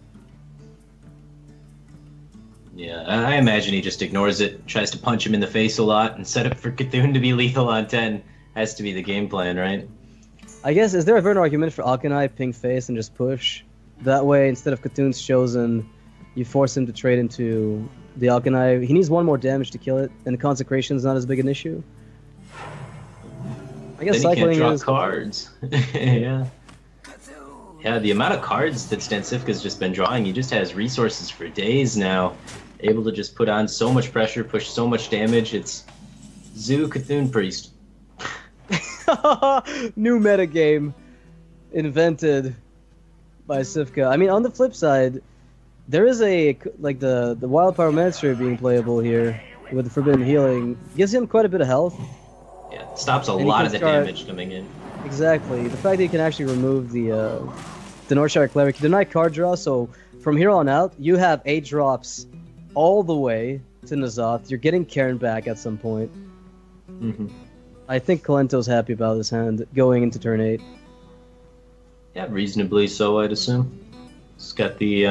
Yeah, I imagine he just ignores it, tries to punch him in the face a lot, and set up for Cthulhu to be lethal on 10. Has to be the game plan, right? I guess, is there ever an argument for Akanai, ping face, and just push? That way, instead of Cthulhu's Chosen, you force him to trade into the Akanai. He needs 1 more damage to kill it, and the Consecration's not as big an issue. I guess Then he can't cycling draw is... cards. Yeah. Yeah, the amount of cards that Stansifka's just been drawing, he just has resources for days now. Able to just put on so much pressure, push so much damage. It's Zoo Cthulhu Priest. New metagame invented by Sifka. I mean, on the flip side, there is a, like, the Wild Pyromancer being playable here with the Forbidden Healing. Gives him quite a bit of health. Yeah, it stops a And he lot can of the start- damage coming in. Exactly. The fact that you can actually remove the Northshire Cleric, you deny card draw, so from here on out, you have 8 drops all the way to N'Zoth. You're getting Cairn back at some point. Hmm. I think Kolento's happy about this hand going into turn 8. Yeah, reasonably so, I'd assume. He's got the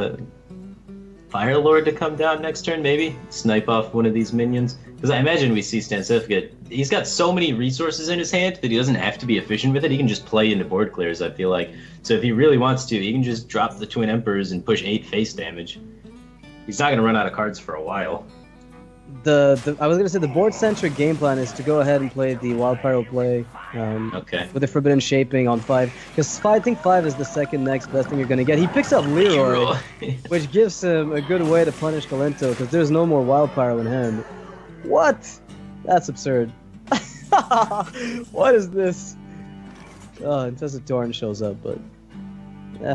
Fire Lord to come down next turn, maybe? Snipe off one of these minions. Because I imagine we see Stansifka. He's got so many resources in his hand that he doesn't have to be efficient with it. He can just play into board clears, I feel like. So if he really wants to, he can just drop the Twin Emperors and push 8 face damage. He's not going to run out of cards for a while. I was gonna say the board-centric game plan is to go ahead and play the Wild Pyro play Okay. with the Forbidden Shaping on 5, because I think 5 is the second next best thing you're gonna get. He picks up Leroy, which gives him a good way to punish Kolento, because there's no more Wild Pyro in hand. What? That's absurd. What is this? Oh, Infested Torrent shows up, but yeah,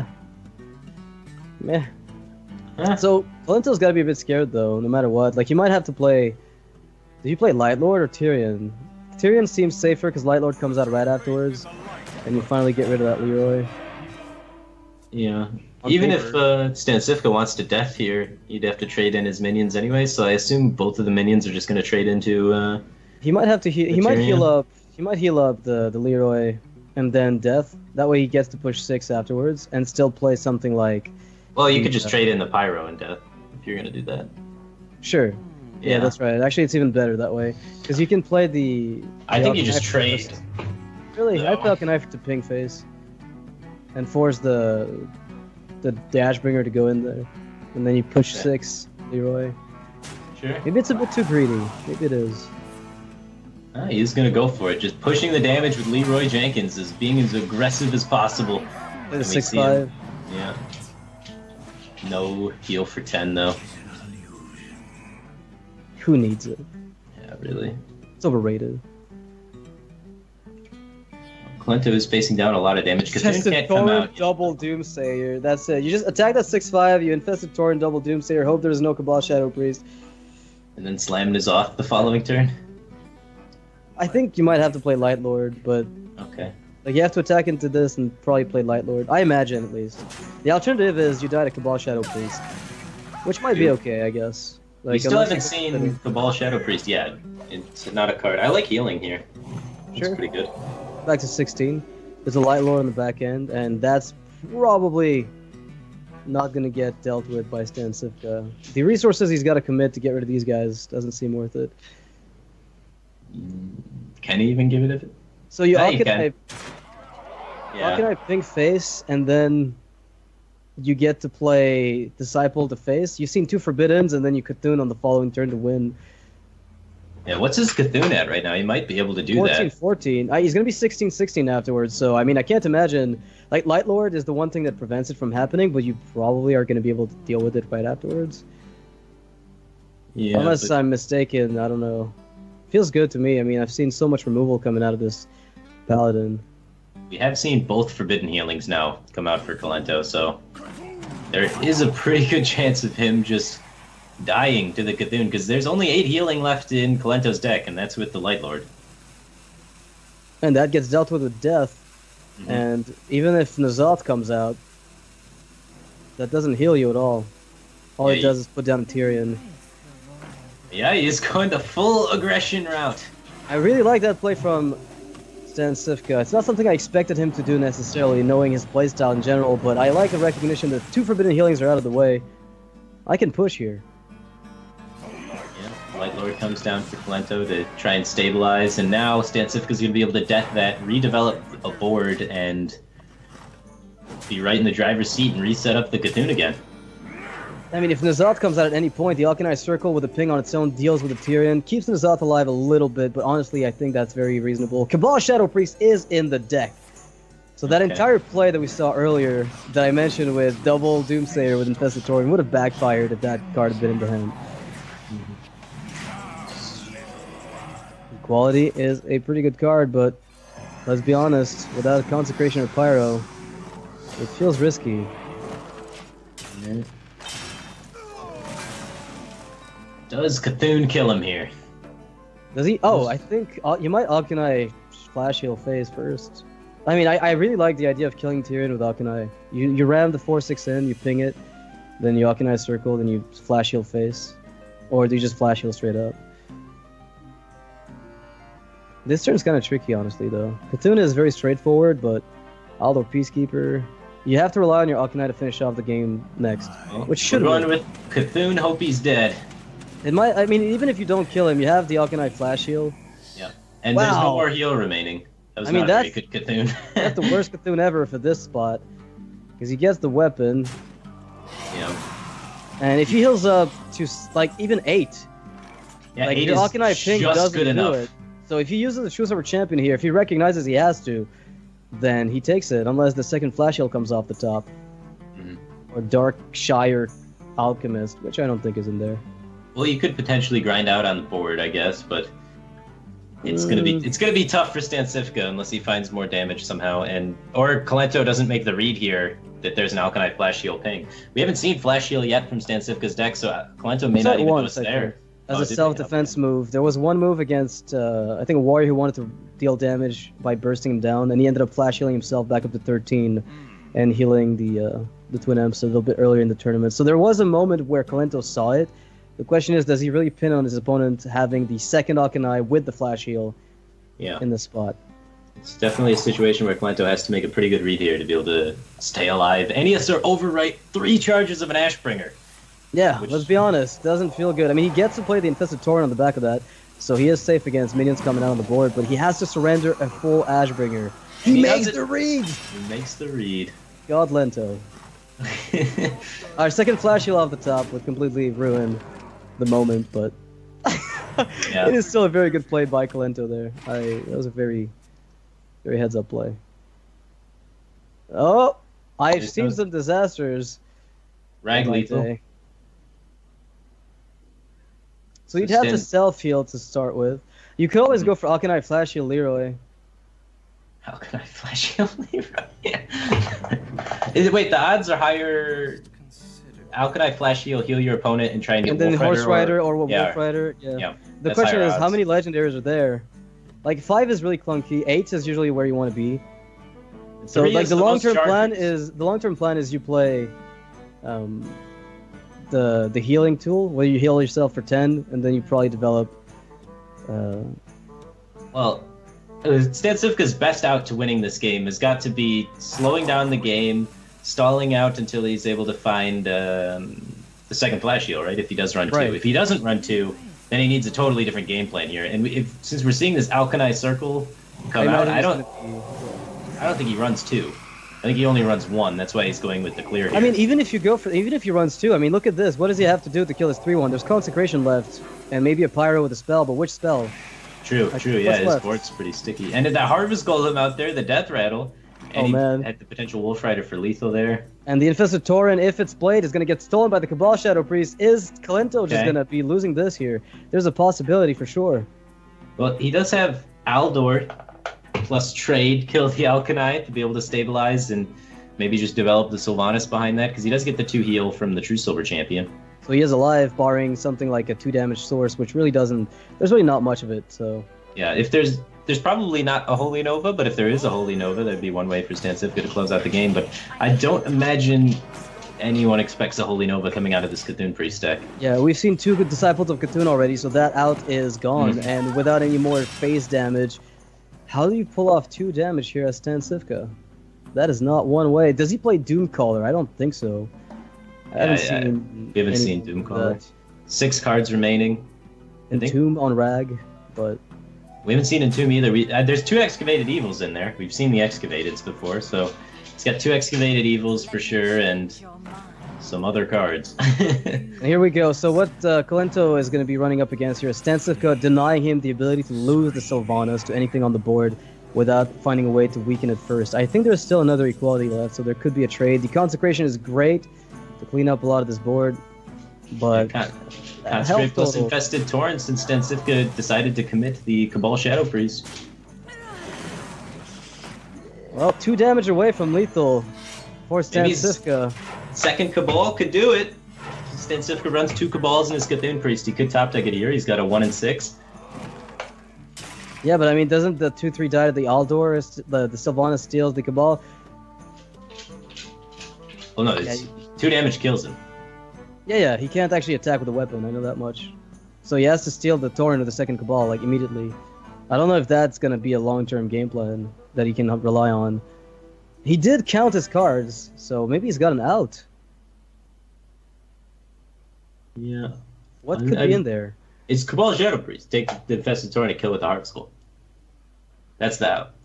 meh. Huh? So Kolento's got to be a bit scared though, no matter what. Like, he might have to play. Did you play Light Lord or Tyrion? Tyrion seems safer because Light Lord comes out right afterwards, and you finally get rid of that Leroy. Yeah. On Even if paper. Stansifka wants to death here, he'd have to trade in his minions anyway, so I assume both of the minions are just going to trade into... He might have to. He might Tyrion? heal up. He might heal up the Leroy, and then death. That way he gets to push 6 afterwards, and still play something like. Well, you could just trade in the Pyro and death, if you're going to do that. Sure. Yeah, that's right. Actually, it's even better that way, because you can play the. I think you just Alchemist trade. first. Really, I No. play Alchemist to ping face, and force the Dashbringer to go in there, and then you push Okay. 6 Leroy. Sure. Maybe it's a bit too greedy. Maybe it is. He's going to go for it. Just pushing the damage with Leroy Jenkins is being as aggressive as possible. Play the we 6/5. Yeah. No heal for 10, though. Who needs it? Yeah, really. It's overrated. Kolento is facing down a lot of damage. Cthulhu Infested can't come Torrent, out. double Doomsayer. That's it. You just attack that 6/5, you Infested Torrent, double Doomsayer, hope there's no Cabal Shadow Priest. And then slammed his off the following turn? I think you might have to play Light Lord, but Okay. like you have to attack into this and probably play Light Lord. I imagine, at least. The alternative is you die to Cabal Shadow Priest, which might be okay, I guess. Like, We still unless haven't you- seen Cabal Shadow Priest yet. It's not a card. I like healing here. It's Sure. pretty good. Back to 16. There's a Light Lord on the back end, and that's probably not going to get dealt with by Stan Cifka. The resources he's got to commit to get rid of these guys doesn't seem worth it. Can he even give it a... So you Yeah, you archetype, Yeah. archetype Pink Face, and then you get to play Disciple to face. You've seen 2 Forbiddens, and then you Cthulhu on the following turn to win. Yeah, what's his Cthulhu at right now? He might be able to do 14, that. 14. He's going to be 16, 16 afterwards. So, I mean, I can't imagine. Like, Light Lord is the one thing that prevents it from happening, but you probably are going to be able to deal with it right afterwards. Yeah, Unless but I'm mistaken, I don't know. Feels good to me. I mean, I've seen so much removal coming out of this Paladin. we have seen both Forbidden Healings now come out for Kalento, so there is a pretty good chance of him just dying to the Cthulhu, because there's only 8 healing left in Kalento's deck, and that's with the Light Lord. And that gets dealt with death. Mhm. And even if Nazoth comes out, that doesn't heal you at all. All Yeah, it does is put down a Tyrion. Yeah, he's going the full aggression route. I really like that play from Stan Cifka. It's not something I expected him to do necessarily, knowing his playstyle in general, but I like the recognition that 2 Forbidden Healings are out of the way. I can push here. Yeah, Light Lord comes down for Kalento to try and stabilize, and now Stan Cifka's going to be able to death that, redevelop a board, and be right in the driver's seat and reset up the Cthulhu again. I mean, if Nazoth comes out at any point, the Alkanite Circle with a ping on its own deals with the Tyrion, keeps Nazoth alive a little bit, but honestly, I think that's very reasonable. Cabal Shadow Priest is in the deck. So that Okay. entire play that we saw earlier, that I mentioned with double Doomsayer with Infestatorium, would have backfired if that card had been in the hand. Equality is a pretty good card, but let's be honest, without a Consecration or Pyro, it feels risky. Does Cthulhu kill him here? Does he? Oh, I think you might Alkanai Flash Heal phase first. I mean, I really like the idea of killing Tyrion with Alkanai. You ram the 4/6 in, you ping it, then you Alkanai Circle, then you Flash Heal face. Or do you just Flash Heal straight up? This turn's kind of tricky, honestly, though. Cthulhu is very straightforward, but Aldo Peacekeeper... You have to rely on your Alkanai to finish off the game next, which should We're going work. with Cthulhu, hope he's dead. It might. I mean, even if you don't kill him, you have the Alkanai Flash Heal. Yeah. And there's no Wow. more heal remaining. That was I mean, not a very that's- good Cthulhu. That's the worst Cthulhu ever for this spot, because he gets the weapon, Yeah. and if he heals up to like even 8, Yeah, like 8 your is Alkanai Ping just doesn't good do enough. it. So if he uses the True Silver Champion here, if he recognizes he has to, then he takes it, unless the second Flash Heal comes off the top, Mhm. or Dark Shire Alchemist, which I don't think is in there. Well, you could potentially grind out on the board, I guess, but it's gonna be tough for Stan Cifka unless he finds more damage somehow, or Kalento doesn't make the read here that there's an Alkanite Flash Heal ping. We haven't seen Flash Heal yet from Stan Cifka's deck, so Kalento may It's not at even know once, it's I there. think. As Oh, a did they? self-defense move, there was one move against, I think, a warrior who wanted to deal damage by bursting him down, and he ended up flash healing himself back up to 13, and healing the Twin Imps a little bit earlier in the tournament. So there was a moment where Kalento saw it. The question is, does he really pin on his opponent having the second Alkanai with the flash heal Yeah, in the spot? it's definitely a situation where Kalento has to make a pretty good read here to be able to stay alive. And he has to overwrite 3 charges of an Ashbringer. Yeah, Which- let's be honest, doesn't feel good. I mean, he gets to play the Infested Tauren on the back of that, so he is safe against minions coming out on the board, but he has to surrender a full Ashbringer. He He makes does it. the read! He makes the read. God Lento. Our second flash heal off the top would completely ruin the moment, but Yeah. it is still a very good play by Kalento there. That was a very, very heads up play. Oh, I've There's seen no- some disasters. Rag in my lethal. day. So you'd have to Stan- self heal to start with. You could always go for Alkanite Flash Heal Leroy. How can I flash heal Leroy? Wait, the odds are higher. Alkali Flash heal your opponent, and try and get And then Wolf Horse Rider or or Wolf Rider. Yeah. Yeah. The That's question higher is, how odds. many legendaries are there? Like 5 is really clunky. 8 is usually where you want to be. So Three like is the the long most term plan charges. is you play, the healing tool where you heal yourself for 10, and then you probably develop. Well, Stan Cifka's best out to winning this game has got to be slowing down the game, stalling out until he's able to find the second flash heal, right? If he does run Right. two. If he doesn't run two, then he needs a totally different game plan here. And since we're seeing this Alkali circle come out, I don't think he runs two. I think he only runs one. That's why he's going with the clear here. I mean, even if he runs 2, I mean, look at this. What does he have to do to kill his 3/1? There's Consecration left, and maybe a Pyro with a spell, but which spell? True. What's Yeah, his left? board's pretty sticky. And that Harvest Golem out there, the Death Rattle. And Oh, he man. had the potential Wolf Rider for lethal there. And the Infested Tauren, if it's played, is going to get stolen by the Cabal Shadow Priest. Is Kalento just Okay. going to be losing this here? There's a possibility for sure. Well, he does have Aldor plus trade, kill the Alkali to be able to stabilize and maybe just develop the Sylvanas behind that, because he does get the 2 heal from the True Silver Champion. So he is alive, barring something like a 2 damage source, which really doesn't. There's really not much of it. So Yeah, if there's probably not a Holy Nova, but if there is a Holy Nova, that'd be one way for Stan Cifka to close out the game. But I don't imagine anyone expects a Holy Nova coming out of this Cthulhu Priest deck. yeah, we've seen 2 good Disciples of Cthulhu already, so that out is gone. Mhm. And without any more phase damage, how do you pull off 2 damage here as Stan Cifka? That is not one way. Does he play Doomcaller? I don't think so. I haven't Yeah, seen. we haven't seen anything like Doomcaller. that. 6 cards remaining. I think Entomb on Rag, but we haven't seen Entomb either. There's 2 Excavated Evils in there. We've seen the Excavateds before, so it's got 2 Excavated Evils for sure, and some other cards. and here we go. So what Kalento is going to be running up against here is Stan Cifka denying him the ability to lose the Sylvanas to anything on the board without finding a way to weaken it first. I think there's still another equality left, so there could be a trade. The Consecration is great to clean up a lot of this board, but Concentrate health plus total. Infested Tauren, since Stan Cifka decided to commit the Cabal Shadow Priest. Well, 2 damage away from lethal for Stan Maybe he's- Cifka. Second Cabal could do it. Stan Cifka runs 2 Cabals in his Cthulhu Priest. He could top deck it here. He's got a 1 and 6. Yeah, but I mean, doesn't the 2/3 die to the Aldor? The Sylvanas steals the Cabal? Well, no, it's 2 damage kills him. Yeah, he can't actually attack with a weapon, I know that much. So he has to steal the Tauren of the second Cabal, like, immediately. I don't know if that's going to be a long-term game plan that he can rely on. He did count his cards, so maybe he's got an out. Yeah. What could be in there? It's Cabal Shadow Priest. Take the Infested Tauren and kill with the Heart Skull. That's the out.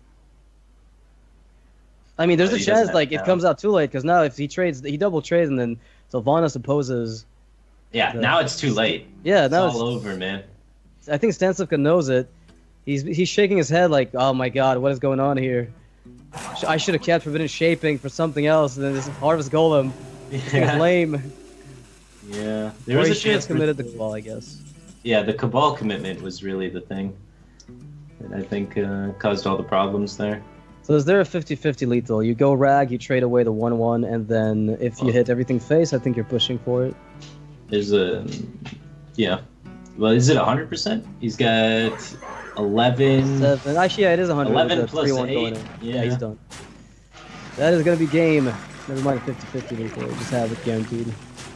I mean, there's But a he doesn't chance, have like, an it out. comes out too late, because now if he double trades, and then Sylvanas opposes... Yeah, now it's too late. Yeah, It's now all over, man. I think Stan Cifka knows it. He's shaking his head like, oh my god, what is going on here? I should have kept Forbidden Shaping for something else, and then this Harvest Golem. It's lame. Yeah. There Or was he a should have chance committed the Cabal, I guess. Yeah, the Cabal commitment was really the thing that I think caused all the problems there. So is there a 50-50 lethal? You go Rag, you trade away the 1/1, and then if you hit everything face, I think you're pushing for it. There's a... Yeah. Well, is it 100%? He's got 11... 7. Actually, yeah, it is 100. 11 with the plus 3/1 going 8. in. Yeah. He's done. That is going to be game. Never mind 50-50 lethal. Just have it guaranteed.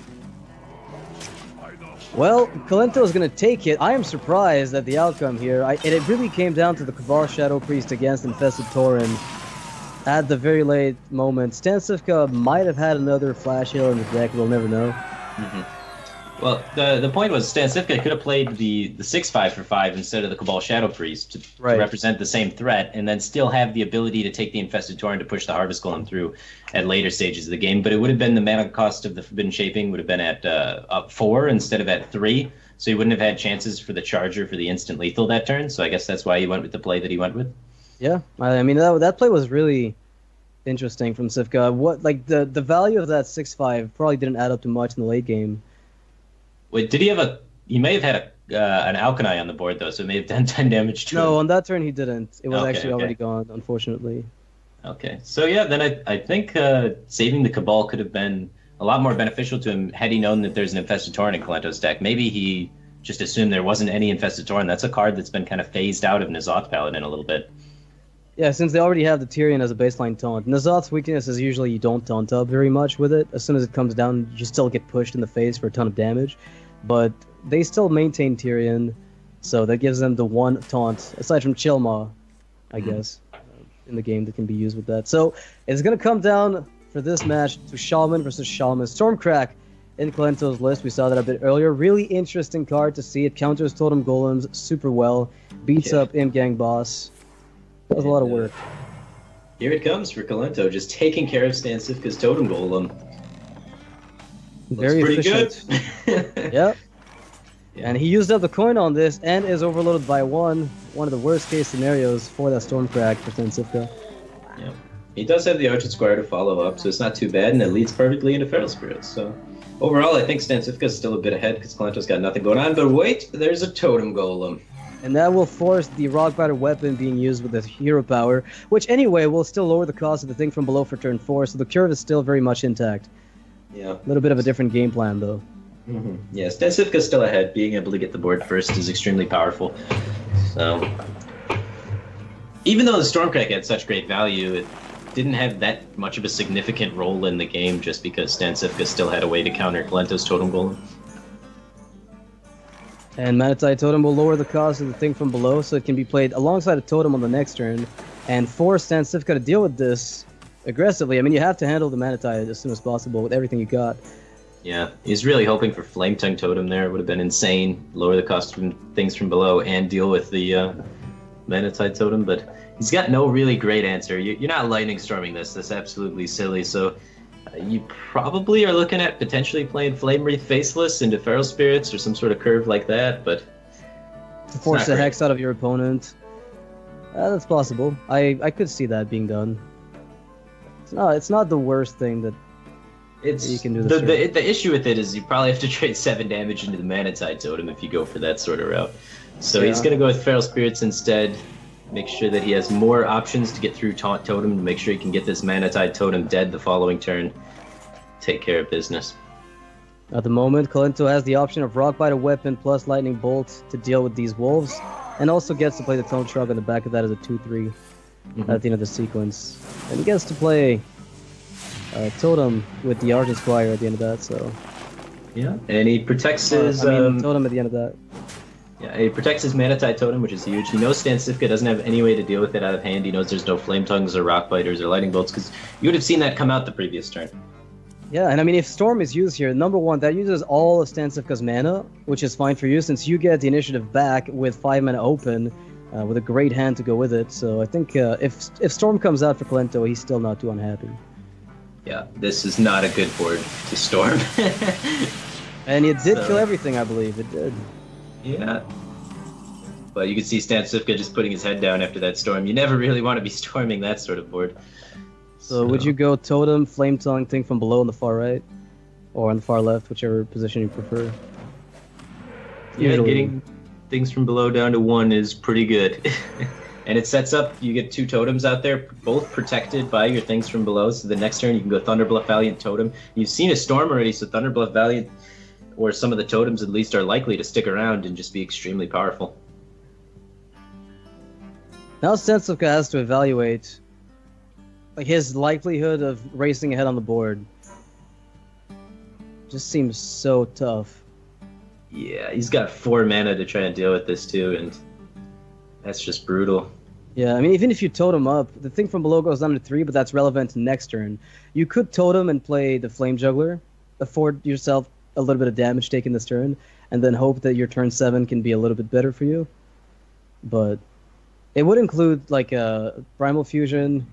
Well, Kalento is going to take it. I am surprised at the outcome here. It really came down to the Cabal Shadow Priest against Infested Tauren at the very late moment. Stan Cifka might have had another Flash Heal in the deck. We'll never know. Mm-hmm. Well, the point was Stan Cifka could have played the 6/5 for 5 instead of the Cabal Shadow Priest to represent the same threat, and then still have the ability to take the Infested Tauren to push the Harvest Golem through at later stages of the game. But it would have been the mana cost of the Forbidden Shaping would have been at up 4 instead of at 3, so he wouldn't have had chances for the Charger for the instant lethal that turn. So I guess that's why he went with the play that he went with. Yeah, I mean that play was really interesting from Cifka. What the value of that 6/5 probably didn't add up to much in the late game. Wait, did he have a? He may have had an Alkali on the board though, so it may have done 10 damage to him. No, on that turn he didn't. It was Okay, actually okay. already gone, unfortunately. Okay, so yeah, then I think saving the Cabal could have been a lot more beneficial to him had he known that there's an Infestatorn in Kalento's deck. Maybe he just assumed there wasn't any Infestatorn. That's a card that's been kind of phased out of N'Zoth Paladin a little bit. Yeah, since they already have the Tyrion as a baseline taunt. N'Zoth's weakness is usually you don't taunt up very much with it. As soon as it comes down, you still get pushed in the face for a ton of damage. But they still maintain Tyrion, so that gives them the one taunt, aside from Chilma, I guess, in the game that can be used with that. So it's going to come down for this match to Shaman versus Shaman. Stormcrack in Kalento's list. We saw that a bit earlier. Really interesting card to see. It counters Totem Golems super well. Beats up Imp-Gang Boss. That was a lot of work. Here it comes for Kalento, just taking care of Stan Cifka's Totem Golem. Very pretty efficient. good. Yep. Yeah. And he used up the coin on this and is overloaded by one of the worst case scenarios for that Stormcrack for Stan Cifka. Yeah. He does have the Archer Squire to follow up, so it's not too bad, and it leads perfectly into Feral Spirits. So overall, I think Stan Cifka is still a bit ahead because Kalento's got nothing going on. But wait, there's a Totem Golem. And that will force the Rockbiter weapon being used with the hero power, which anyway will still lower the cost of the thing from below for turn 4, so the curve is still very much intact. Yeah. A little bit of a different game plan, though. Mm-hmm. Yeah, Stan Cifka's still ahead. Being able to get the board first is extremely powerful. So, even though the Stormcrack had such great value, it didn't have that much of a significant role in the game just because Stan Cifka still had a way to counter Kalento's Totem Golem. And Manatide Totem will lower the cost of the thing from below, so it can be played alongside a Totem on the next turn, and force Stan Cifka to deal with this aggressively. I mean, you have to handle the Manatide as soon as possible with everything you got. Yeah, he's really hoping for Flame Tongue Totem there. It would have been insane. Lower the cost from things from below and deal with the Manatide Totem, but he's got no really great answer. You're not Lightning Storming this. That's absolutely silly, so you probably are looking at potentially playing Flame Wreath Faceless into Feral Spirits or some sort of curve like that, but to force the Hex out of your opponent. That's possible. I could see that being done. It's not the worst thing that you can do this the issue with it is you probably have to trade 7 damage into the Manatide Totem if you go for that sort of route. So he's going to go with Feral Spirits instead. Make sure that he has more options to get through Taunt Totem to make sure he can get this Manatide Totem dead the following turn. Take care of business. At the moment, Kalento has the option of Rockbiter Weapon plus Lightning Bolt to deal with these wolves, and also gets to play the Tone Shrug on the back of that as a 2-3 at the end of the sequence. And he gets to play Totem with the Argent Squire at the end of that, so... Yeah, and he protects his... Totem at the end of that. Yeah, he protects his Manatide Totem, which is huge. He knows Stan Cifka doesn't have any way to deal with it out of hand. He knows there's no Flame Tongues or Rock Biters or Lightning Bolts, because you would have seen that come out the previous turn. Yeah, and I mean, if Storm is used here, number one, that uses all of Stan Cifka's mana, which is fine for you, since you get the initiative back with 5 mana open, with a great hand to go with it. So I think if Storm comes out for Kalento, he's still not too unhappy. Yeah, this is not a good board to Storm. And it did kill everything, I believe. It did. Yeah. But you can see Stan Cifka just putting his head down after that Storm. You never really want to be storming that sort of board. So would you go Totem, Flame Tongue, thing from below on the far right? Or on the far left, whichever position you prefer? Yeah, getting things from below down to 1 is pretty good. And it sets up, you get 2 totems out there, both protected by your things from below. So the next turn you can go Thunderbluff Valiant Totem. You've seen a Storm already, so Thunderbluff Valiant, or some of the totems at least, are likely to stick around and just be extremely powerful. Now Stan Cifka has to evaluate like his likelihood of racing ahead on the board. Just seems so tough. Yeah, he's got 4 mana to try and deal with this too, and that's just brutal. Yeah, I mean, even if you totem up, the thing from below goes down to 3, but that's relevant next turn. You could totem and play the Flame Juggler, afford yourself a little bit of damage taken this turn, and then hope that your turn 7 can be a little bit better for you. But it would include like a Primal Fusion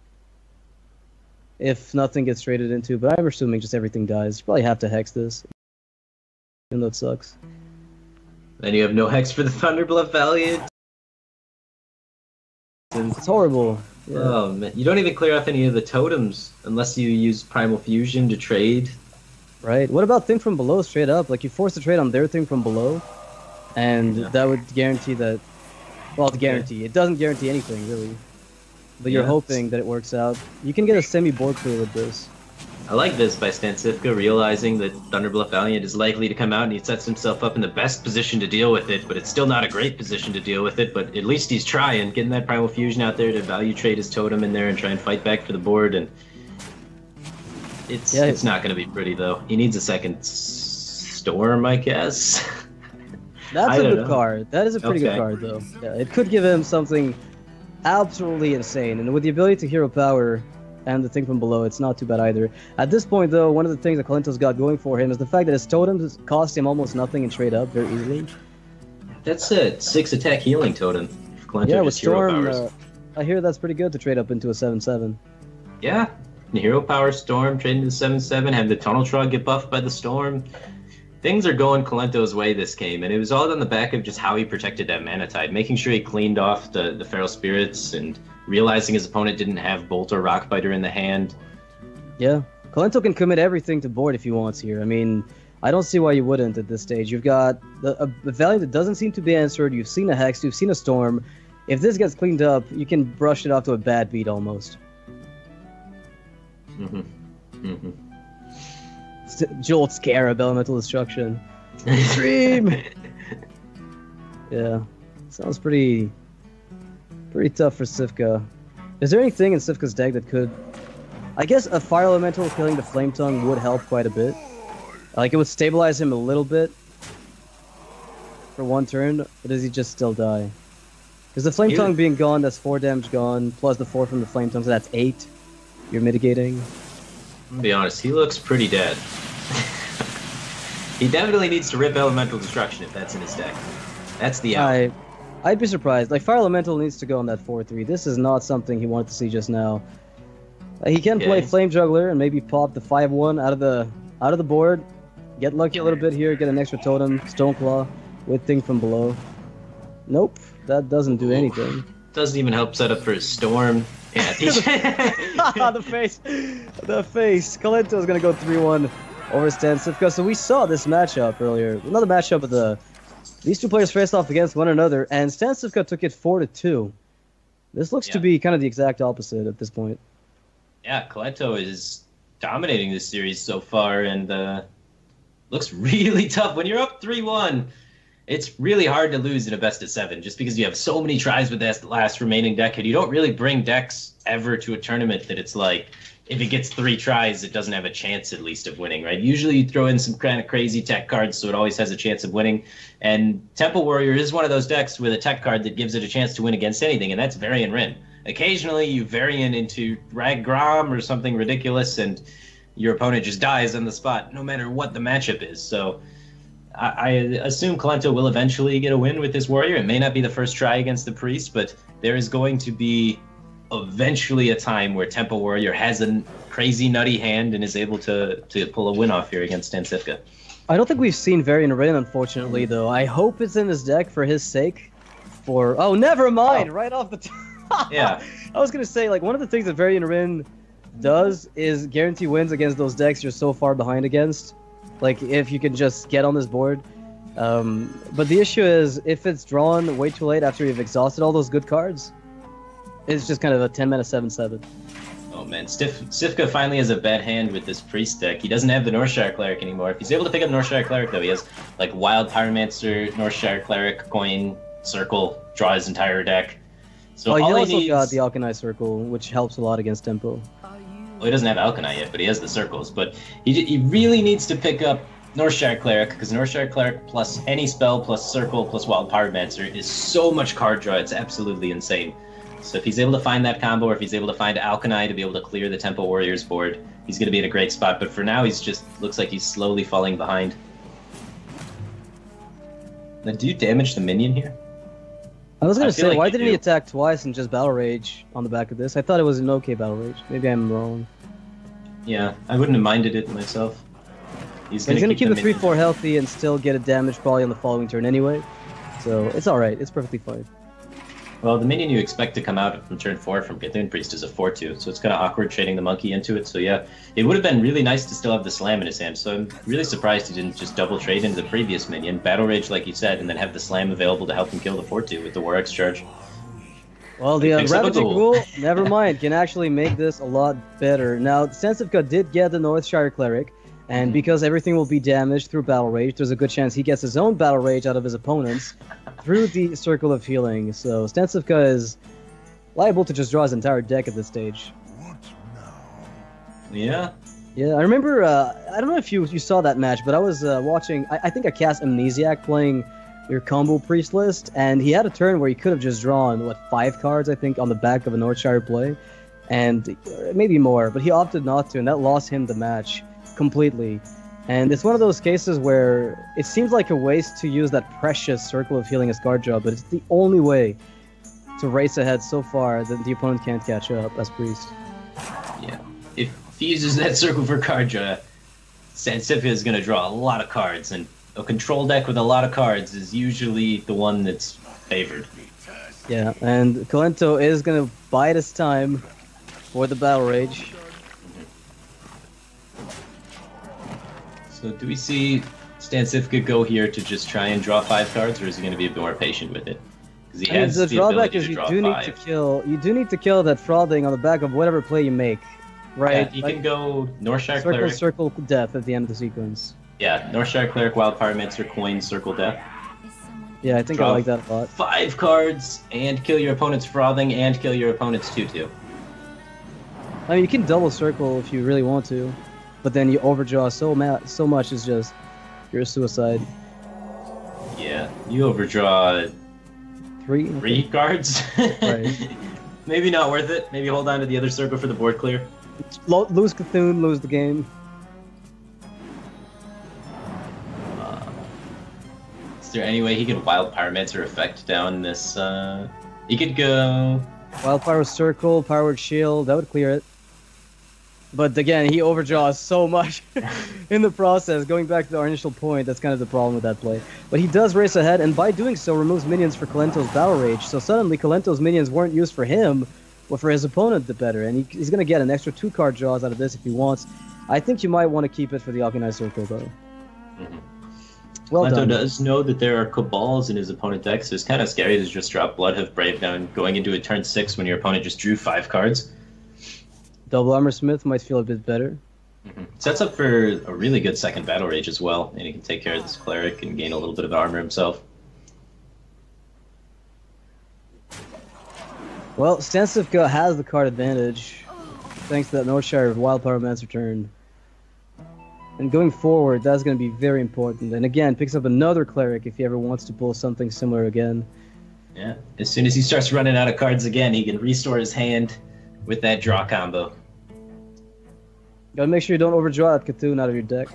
if nothing gets traded into, but I'm assuming just everything dies. You probably have to Hex this, even though it sucks. Then you have no Hex for the Thunderbluff Valiant. It's horrible. Yeah. Oh man, you don't even clear off any of the totems unless you use Primal Fusion to trade. Right. What about thing from below straight up? Like you force the trade on their thing from below, and that would guarantee that. Well, it doesn't guarantee anything really, but you're hoping that it works out. You can get a semi board clear with this. I like this by Stancifka, realizing that Thunderbluff Valiant is likely to come out, and he sets himself up in the best position to deal with it, but it's still not a great position to deal with it, but at least he's trying, getting that Primal Fusion out there to value trade his totem in there and try and fight back for the board, and it's not going to be pretty, though. He needs a second Storm, I guess. That's a good card. That is a pretty good card, though. Yeah, it could give him something absolutely insane, and with the ability to hero power and the thing from below, it's not too bad either. At this point, though, one of the things that Kalento's got going for him is the fact that his totems cost him almost nothing and trade up very easily. That's a 6 attack healing totem. Yeah, with Storm, I hear that's pretty good to trade up into a 7/7. Yeah, hero power Storm, trade into 7/7, have the Tunnel Trog get buffed by the Storm. Things are going Kalento's way this game, and it was all on the back of just how he protected that Mana Tide, making sure he cleaned off the Feral Spirits and realizing his opponent didn't have Bolt or Rockbiter in the hand. Yeah, Kalento can commit everything to board if he wants here. I mean, I don't see why you wouldn't at this stage. You've got a value that doesn't seem to be answered. You've seen a Hex, you've seen a Storm. If this gets cleaned up, you can brush it off to a bad beat almost. Jolt Scarab, Elemental Destruction. Dream! Yeah, sounds pretty tough for Sifka. Is there anything in Sifka's deck that could... I guess a Fire Elemental killing the Flame Tongue would help quite a bit. Like, it would stabilize him a little bit for one turn, or does he just still die? Because the Flame Tongue being gone, that's 4 damage gone, plus the 4 from the Flame Tongue, so that's 8. You're mitigating. To be honest, he looks pretty dead. He definitely needs to rip Elemental Destruction if that's in his deck. That's the out. I'd be surprised. Like, Fire Elemental needs to go on that 4/3. This is not something he wanted to see just now. He can play Flame Juggler and maybe pop the 5/1 out of the board. Get lucky a little bit here, get an extra totem, Stoneclaw, with thing from below. Nope, that doesn't do anything. Doesn't even help set up for his Storm. Yeah, the face. The face. Kalento's gonna go 3-1 over Stancifka. So we saw this matchup earlier. Another matchup of these two players faced off against one another, and Stancifka took it 4-2. This looks to be kind of the exact opposite at this point. Yeah, Kalento is dominating this series so far, and looks really tough. When you're up 3-1, it's really hard to lose in a best-of-7, just because you have so many tries with that last remaining deck, and you don't really bring decks ever to a tournament that it's like, if it gets 3 tries, it doesn't have a chance at least of winning, right? Usually you throw in some kind of crazy tech cards, so it always has a chance of winning. And Temple Warrior is one of those decks with a tech card that gives it a chance to win against anything, and that's Varian Rin. Occasionally you Varian into Rag Grom or something ridiculous, and your opponent just dies on the spot, no matter what the matchup is. So I assume Kalento will eventually get a win with this Warrior. It may not be the first try against the Priest, but there is going to be eventually a time where Temple Warrior has a crazy nutty hand and is able to pull a win off here against Stancifka. I don't think we've seen Varian Rin, unfortunately, though. I hope it's in his deck for his sake. Oh, never mind! Oh. Right off the top. Yeah. I was going to say, like, one of the things that Varian Rin does is guarantee wins against those decks you're so far behind against. Like, if you can just get on this board. But the issue is, if it's drawn way too late after you've exhausted all those good cards, it's just kind of a 10-mana 7/7. Oh man, Sifka finally has a bad hand with this Priest deck. He doesn't have the Northshire Cleric anymore. If he's able to pick up Northshire Cleric, though, he has like Wild Pyromancer, Northshire Cleric, Coin, Circle, draw his entire deck. So he also got the Alkanai Circle, which helps a lot against tempo. Well, he doesn't have Alkanai yet, but he has the Circles. But he really needs to pick up Northshire Cleric, because Northshire Cleric plus any spell plus Circle plus Wild Pyromancer is so much card draw, it's absolutely insane. So if he's able to find that combo, or if he's able to find Alkanai to be able to clear the Temple Warriors board, he's going to be in a great spot. But for now, he's just looks like he's slowly falling behind. Now, do you damage the minion here? I was going to say, like, why didn't he attack twice and just Battle Rage on the back of this? I thought it was an okay Battle Rage. Maybe I'm wrong. Yeah, I wouldn't have minded it myself. He's going to keep the 3/4 healthy and still get a damage probably on the following turn anyway. So it's alright. It's perfectly fine. Well, the minion you expect to come out from turn 4 from Cthulhu Priest is a 4/2, so it's kind of awkward trading the monkey into it. So yeah, it would have been really nice to still have the Slam in his hand, so I'm really surprised he didn't just double trade into the previous minion, Battle Rage like you said, and then have the Slam available to help him kill the 4/2 with the War X charge. Well, the Picks up a Ravaging goal. Ghoul, never mind, can actually make this a lot better. Now, Sensivka did get the Northshire Cleric, and because everything will be damaged through Battle Rage, there's a good chance he gets his own Battle Rage out of his opponents through the Circle of Healing. So Stensivka is liable to just draw his entire deck at this stage. Yeah. Yeah, I remember, I don't know if you saw that match, but I was watching, I think I cast Amnesiac playing your combo priest list, and he had a turn where he could have just drawn, what, 5 cards, I think, on the back of a Northshire play, and maybe more, but he opted not to, and that lost him the match completely. And it's one of those cases where it seems like a waste to use that precious Circle of Healing as card draw, but it's the only way to race ahead so far that the opponent can't catch up as priest. Yeah. If he uses that circle for card draw, Sensivka is going to draw a lot of cards, and a control deck with a lot of cards is usually the one that's favored. Yeah, and Kolento is going to bide his time for the Battle Rage. So do we see Stancifka go here to just try and draw 5 cards, or is he going to be a bit more patient with it? Because he has the drawback ability is to you draw do 5. need to kill that Frothing on the back of whatever play you make, right? Yeah, he can go Northshire circle, Cleric. circle, death at the end of the sequence. Yeah, Northshire Cleric, Wild Pyromancer, Coin, Circle Death. Yeah, I think Draw I like that a lot. 5 cards, and kill your opponent's Frothing, and kill your opponent's 2/2. I mean, you can double circle if you really want to, but then you overdraw so much is just you're a suicide. Yeah, you overdraw 3? 3 cards. Right. Maybe not worth it. Maybe hold on to the other circle for the board clear. Lose Cthulhu, lose the game. Is there any way he could Wild Pyromancer effect down this? He could go. Wild Pyro Circle, Powered Shield, that would clear it. But again, he overdraws so much in the process. Going back to our initial point, that's kind of the problem with that play. But he does race ahead, and by doing so, removes minions for Kolento's Battle Rage. So suddenly, Kolento's minions weren't used for him, but for his opponent the better. And he's going to get an extra 2 card draws out of this if he wants. I think you might want to keep it for the Alkanai Circle, though. Mm-hmm. Well Kolento done. does know that there are Cabals in his opponent deck, so it's kind of scary to just drop Bloodhoof Brave down going into a turn 6 when your opponent just drew 5 cards. Double Armor Smith might feel a bit better. Mm-hmm. Sets up for a really good second Battle Rage as well, and he can take care of this Cleric and gain a little bit of armor himself. Well, Stancifka has the card advantage, thanks to that Northshire Wild Pyromancer turn. And going forward, that's going to be very important. And again, picks up another Cleric if he ever wants to pull something similar again. Yeah, as soon as he starts running out of cards again, he can restore his hand with that draw combo. Gotta make sure you don't overdraw that Cthulhu out of your deck.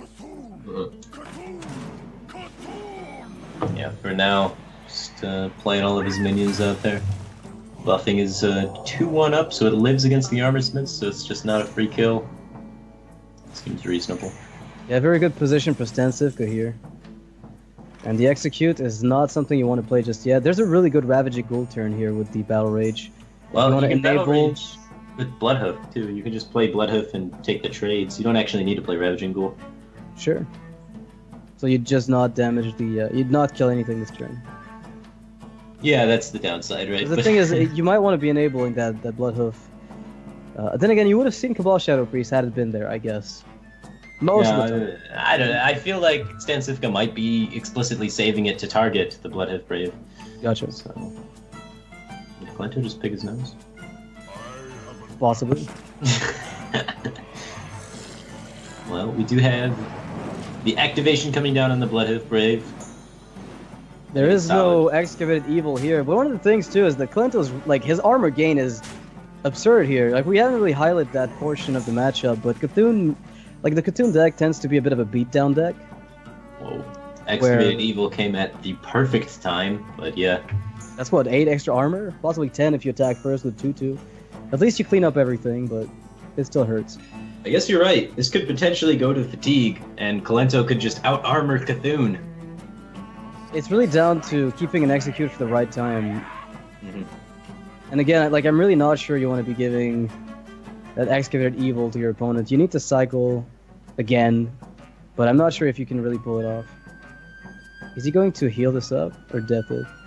Yeah, for now, just playing all of his minions out there. Buffing is 2-1 up, so it lives against the Armor Smiths, so it's just not a free kill. Seems reasonable. Yeah, very good position for Stancifka here. And the Execute is not something you want to play just yet. There's a really good Ravaging Ghoul turn here with the Battle Rage. Well, you want to can Battle enable... Rage with Bloodhoof, too. You can just play Bloodhoof and take the trades. You don't actually need to play Ravaging Ghoul. Sure. So you'd just not damage the... you'd not kill anything this turn. Yeah, that's the downside, right? The thing is, you might want to be enabling that Bloodhoof. Then again, you would have seen Cabal Shadow Priest had it been there, I guess. Most of the time. I don't know. I feel like Stancifka might be explicitly saving it to target the Bloodhoof Brave. Gotcha. So, did Kolento just pick his nose? Possibly. Well, we do have the activation coming down on the Bloodhoof Brave. There is no Excavated Evil here, but one of the things too is that Kolento's, like, his armor gain is absurd here. Like, we haven't really highlighted that portion of the matchup, but Cthulhu, like, the Cthulhu deck tends to be a bit of a beatdown deck. Whoa. Excavated Evil came at the perfect time, but yeah. That's what, 8 extra armor? Possibly 10 if you attack first with 2/2. At least you clean up everything, but it still hurts. I guess you're right. This could potentially go to fatigue, and Kolento could just out-armor Cthulhu. It's really down to keeping an Execute for the right time. Mm-hmm. And again, like, I'm really not sure you want to be giving that Excavated Evil to your opponent. You need to cycle again, but I'm not sure if you can really pull it off. Is he going to heal this up or death it?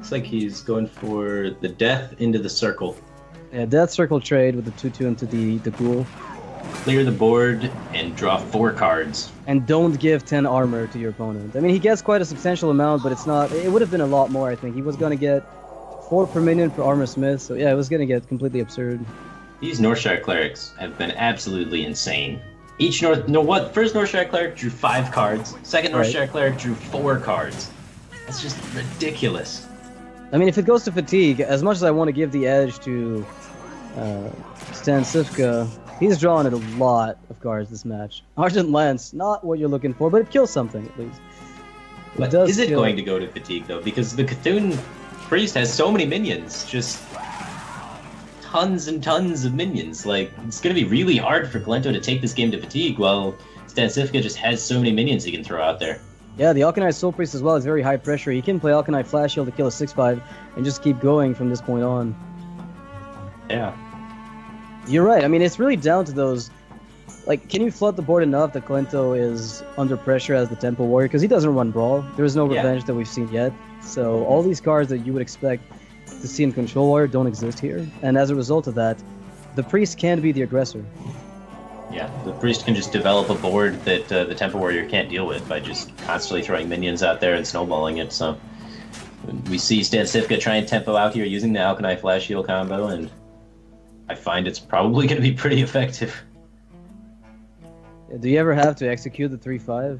Looks like he's going for the death into the circle. Yeah, Death Circle trade with the 2/2 into the Ghoul. Clear the board and draw 4 cards. And don't give 10 armor to your opponent. I mean, he gets quite a substantial amount, but it's not. It would have been a lot more, I think. He was going to get 4 per minion per Armor Smith, so yeah, it was going to get completely absurd. These Northshire Clerics have been absolutely insane. Each first Northshire Cleric drew 5 cards. Second Northshire Cleric drew 4 cards. That's just ridiculous. I mean, if it goes to fatigue, as much as I want to give the edge to Stan Cifka, he's drawn a lot of cards this match. Argent Lance, not what you're looking for, but it kills something at least. But is it going to go to fatigue though? Because the Cthulhu Priest has so many minions, just tons and tons of minions. Like, it's going to be really hard for Kolento to take this game to fatigue while Stan Cifka just has so many minions he can throw out there. Yeah, the Alkanai Soul Priest as well is very high pressure. He can play Alkanai Flash Shield to kill a 6/5 and just keep going from this point on. Yeah. You're right. I mean, it's really down to those. Like, can you flood the board enough that Kolento is under pressure as the Tempo Warrior? Because he doesn't run Brawl. There is no Revenge that we've seen yet. So all these cards that you would expect to see in Control Warrior don't exist here. And as a result of that, the Priest can be the aggressor. Yeah, the Priest can just develop a board that the Tempo Warrior can't deal with by just constantly throwing minions out there and snowballing it. So we see Stan Cifka try and tempo out here using the Alkanai Flash Shield combo, and I find it's probably going to be pretty effective. Do you ever have to execute the 3/5?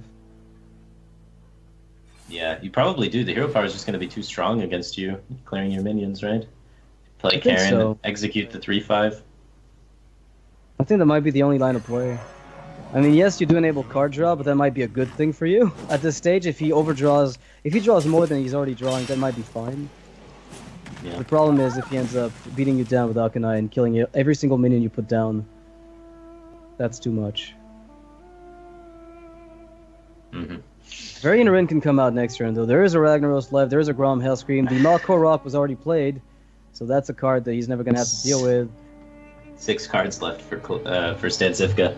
Yeah, you probably do. The hero power is just going to be too strong against you, clearing your minions, right? Play Karen, execute the 3/5. I think that might be the only line of play. I mean, yes, you do enable card draw, but that might be a good thing for you. At this stage, if he overdraws, if he draws more than he's already drawing, that might be fine. Yeah. The problem is if he ends up beating you down with Alkanai and killing you, every single minion you put down, that's too much. Mm-hmm. Varian Rin can come out next turn, though. There is a Ragnaros left, there is a Grom Hellscream. The Malko Rock was already played, so that's a card that he's never going to have to deal with. 6 cards left for Stan Cifka.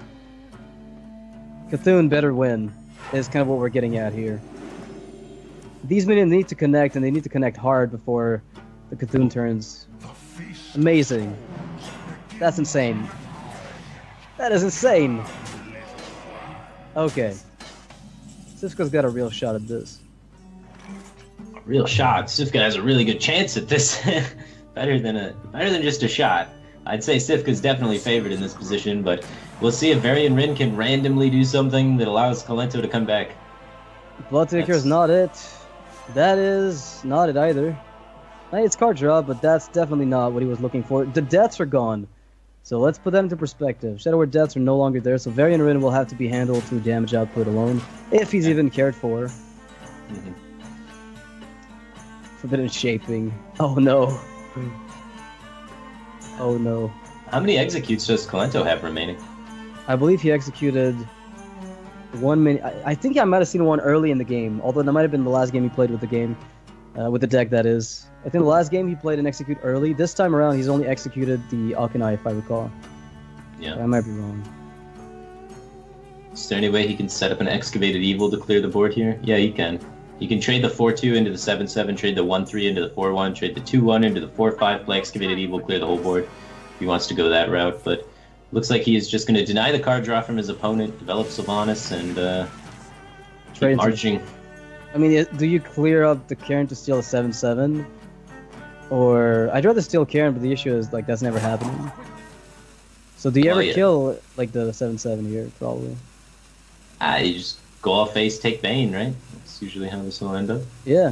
Cthulhu better win, is kind of what we're getting at here. These minions need to connect, and they need to connect hard before the Cthulhu turns. Amazing. That's insane. That is insane. Okay. Cifka's got a real shot at this. A real shot. Cifka has a really good chance at this. better than just a shot. I'd say Cifka's definitely favored in this position, but we'll see if Varian Rin can randomly do something that allows Kolento to come back. Bloodtaker is not it. That is not it either. It's card draw, but that's definitely not what he was looking for. The deaths are gone. So let's put that into perspective. Shadow Word deaths are no longer there, so Varian Rin will have to be handled through damage output alone, if he's even cared for. Mm-hmm. Forbidden Shaping. Oh no. Oh no. How many executes does Kolento have remaining? I believe he executed 1 minute. I think I might have seen one early in the game, although that might have been the last game he played with the game, with the deck, that is. I think the last game he played and execute early. This time around, he's only executed the Alkanai, if I recall. Yeah. I might be wrong. Is there any way he can set up an Excavated Evil to clear the board here? Yeah, he can. He can trade the 4/2 into the 7/7, trade the 1/3 into the 4/1, trade the 2/1 into the 4/5, play Excavated Evil, clear the whole board. If he wants to go that route, but looks like he is just going to deny the card draw from his opponent, develop Sylvanas, and keep marching. I mean, do you clear up the Karen to steal a 7/7? Or, I'd rather steal Karen, but the issue is, like, that's never happening. So do you ever kill, like, the 7/7 here, probably? You just go off face, take Bane, right? That's usually how this will end up. Yeah.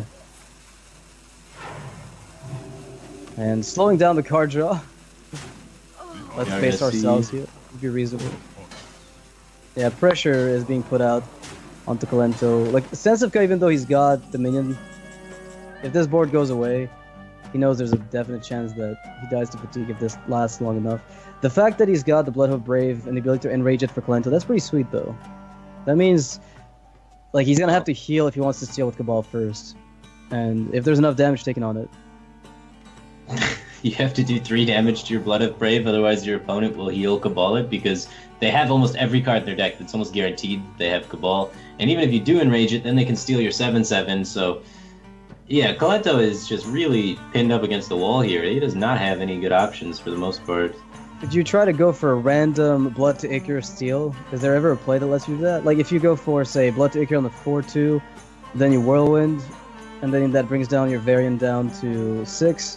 And slowing down the card draw. Let's face ourselves here. Be reasonable. Yeah, pressure is being put out onto Kolento. Like, Cifka, even though he's got the minion, if this board goes away, he knows there's a definite chance that he dies to fatigue if this lasts long enough. The fact that he's got the Bloodhoof Brave and the ability to enrage it for Kolento, that's pretty sweet, though. That means, like, he's gonna have to heal if he wants to steal with Cabal first. And if there's enough damage taken on it. You have to do 3 damage to your Bloodhoof Brave, otherwise your opponent will heal Cabal it, because they have almost every card in their deck that's almost guaranteed they have Cabal. And even if you do enrage it, then they can steal your 7/7, so Yeah, Colento is just really pinned up against the wall here. He does not have any good options for the most part. Did you try to go for a random Blood to Icar steal? Is there ever a play that lets you do that? Like if you go for, say, Blood to Icar on the 4-2, then you Whirlwind, and then that brings down your Varian down to 6.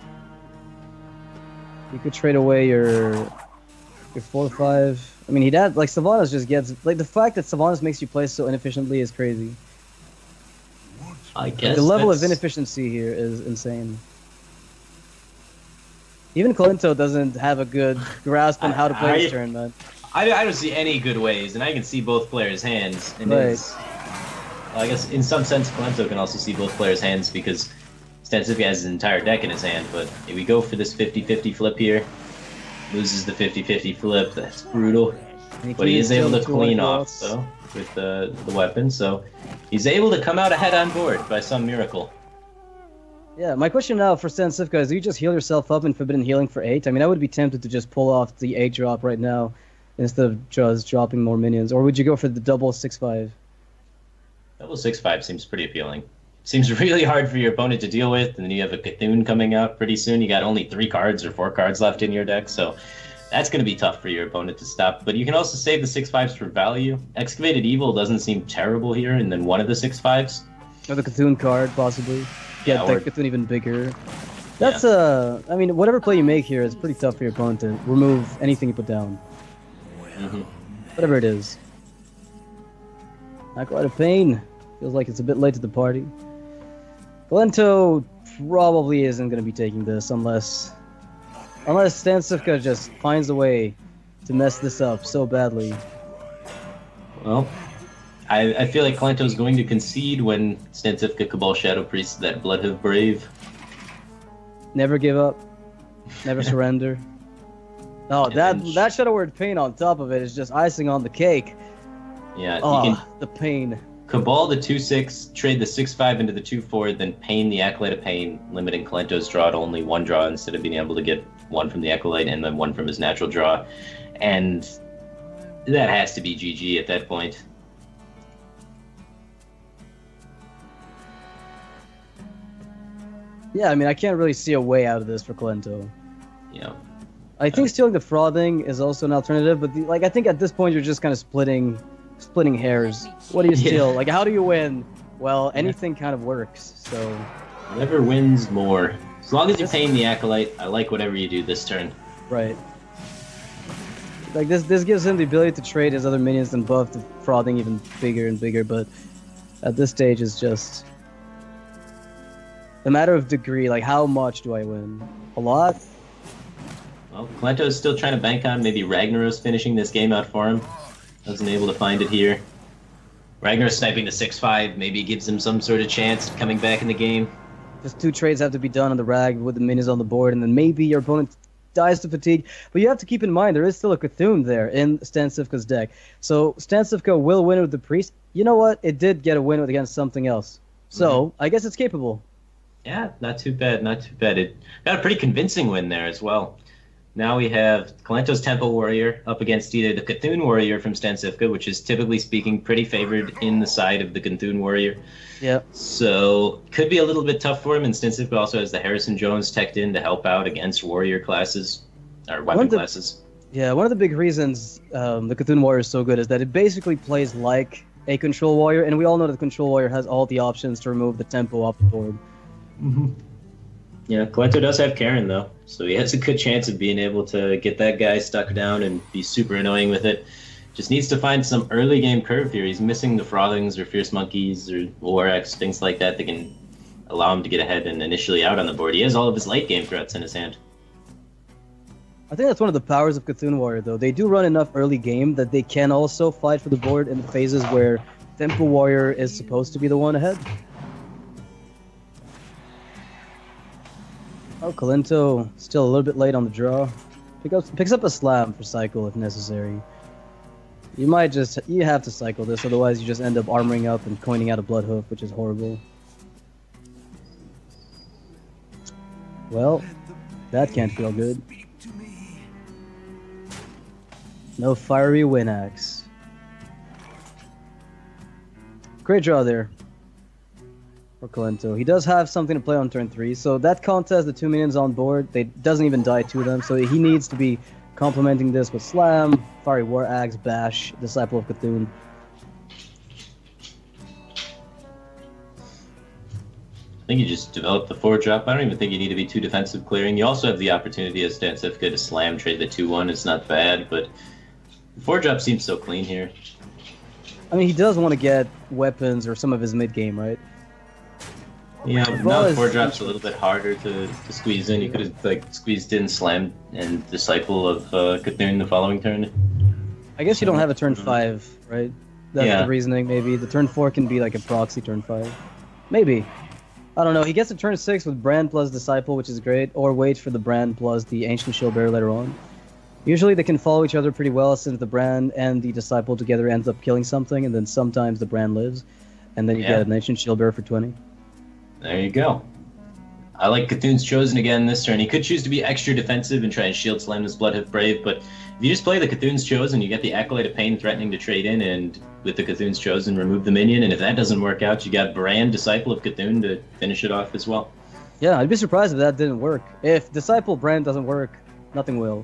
You could trade away your 4-5. I mean, like Sylvanas just gets like the fact that Sylvanas makes you play so inefficiently is crazy. I guess The level of inefficiency here is insane. Even Colento doesn't have a good grasp on how to play this turn, man. I don't see any good ways, and I can see both players' hands. And Right. I guess in some sense, Colento can also see both players' hands because Stancifka has his entire deck in his hand. But if we go for this 50-50 flip here, loses the 50-50 flip. That's brutal. But he is able to clean off though with the weapon, so he's able to come out ahead on board by some miracle. Yeah, my question now for Stancifka is, do you just heal yourself up in Forbidden Healing for 8? I mean, I would be tempted to just pull off the 8 drop right now instead of just dropping more minions. Or would you go for the double 6-5? Double 6-5 seems pretty appealing. Seems really hard for your opponent to deal with, and then you have a Cthulhu coming out pretty soon. You got only 3 cards or 4 cards left in your deck, so that's going to be tough for your opponent to stop. But you can also save the 6-5s for value. Excavated Evil doesn't seem terrible here, and then one of the 6-5s. Or the Cthulhu card, possibly. Get Yeah, the Cthulhu even bigger. That's, I mean, whatever play you make here is pretty tough for your opponent to remove anything you put down. Mm-hmm. Whatever it is. Not quite a pain. Feels like it's a bit late to the party. Colento probably isn't going to be taking this unless Stancifka just finds a way to mess this up so badly. Well, I feel like Colento's going to concede when Stancifka Cabal Shadow Priest that Bloodhoof Brave. Never give up. Never surrender. Oh, that Shadow Word Pain on top of it is just icing on the cake. Yeah, Oh, you can the pain. Cabal the 2-6, trade the 6-5 into the 2-4, then Pain the Acolyte of Pain, limiting Colento's draw to only 1 draw instead of being able to get 1 from the Acolyte and then 1 from his natural draw. And that has to be GG at that point. Yeah, I mean, I can't really see a way out of this for Colento. Yeah. I think stealing the Frothing is also an alternative, but like I think at this point you're just kind of splitting hairs. What do you steal? Like, how do you win? Well, anything kind of works. So whatever wins more. As long as you're paying the Acolyte, I like whatever you do this turn. Right. Like this gives him the ability to trade his other minions and buff the Frothing even bigger and bigger, but at this stage it's just a matter of degree. Like, how much do I win? A lot? Well, Colento is still trying to bank on maybe Ragnaros finishing this game out for him. Wasn't able to find it here. Ragnaros sniping the 6-5 maybe gives him some sort of chance coming back in the game. Just 2 trades have to be done on the Rag with the minions on the board, and then maybe your opponent dies to fatigue. But you have to keep in mind, there is still a Cthulhu there in Stancifka's deck. So Stancifka will win with the Priest. You know what? It did get a win against something else. So I guess it's capable. Yeah, not too bad, not too bad. It got a pretty convincing win there as well. Now we have Colento's Temple Warrior up against either the Cthulhu Warrior from Stancifka, which is typically speaking pretty favored in the side of the Cthulhu Warrior. Yeah. So could be a little bit tough for him, and Stancifka also has the Harrison Jones teched in to help out against warrior classes, or weapon classes. Yeah, one of the big reasons the Cthulhu Warrior is so good is that it basically plays like a Control Warrior, and we all know that the Control Warrior has all the options to remove the tempo off the board. Mm-hmm. Yeah, Colento does have Karen, though, so he has a good chance of being able to get that guy stuck down and be super annoying with it. Just needs to find some early game curve here. He's missing the Frothings or Fierce Monkeys or Lorax, things like that can allow him to get ahead and initially out on the board. He has all of his late game threats in his hand. I think that's one of the powers of Cthulhu Warrior, though. They do run enough early game that they can also fight for the board in the phases where Tempo Warrior is supposed to be the one ahead. Oh, Colento still a little bit late on the draw. Picks up a Slam for cycle if necessary. You have to cycle this, otherwise you just end up armoring up and coining out a Bloodhoof, which is horrible. Well, that can't feel good. No Fiery Wind Axe. Great draw there. for Kalento. He does have something to play on turn 3, so that contest, the 2 minions on board, they doesn't even die to them, so he needs to be complementing this with Slam, Fiery War Axe, Bash, Disciple of Cthulhu. I think you just develop the 4-drop. I don't even think you need to be too defensive clearing. You also have the opportunity as Stancifka to slam trade the 2-1. It's not bad, but the 4-drop seems so clean here. I mean, he does want to get weapons or some of his mid-game, right? Yeah, now 4-drop's a little bit harder to squeeze in. You could have like squeezed in Slam and Disciple of Cthulhu the following turn. I guess you don't have a turn 5, right? That's the reasoning, maybe. The turn 4 can be like a proxy turn 5. Maybe. I don't know. He gets a turn 6 with Brand plus Disciple, which is great, or wait for the Brand plus the Ancient Shieldbearer later on. Usually they can follow each other pretty well, since the Brand and the Disciple together ends up killing something, and then sometimes the Brand lives, and then you get an Ancient Shieldbearer for 20. There you go. I like Cthulhu's Chosen again this turn. He could choose to be extra defensive and try and shield slam his Bloodhoof Brave, but if you just play the Cthulhu's Chosen, you get the Acolyte of Pain threatening to trade in, and with the Cthulhu's Chosen, remove the minion, and if that doesn't work out, you got Brand, Disciple of Cthulhu to finish it off as well. Yeah, I'd be surprised if that didn't work. If Disciple Brand doesn't work, nothing will.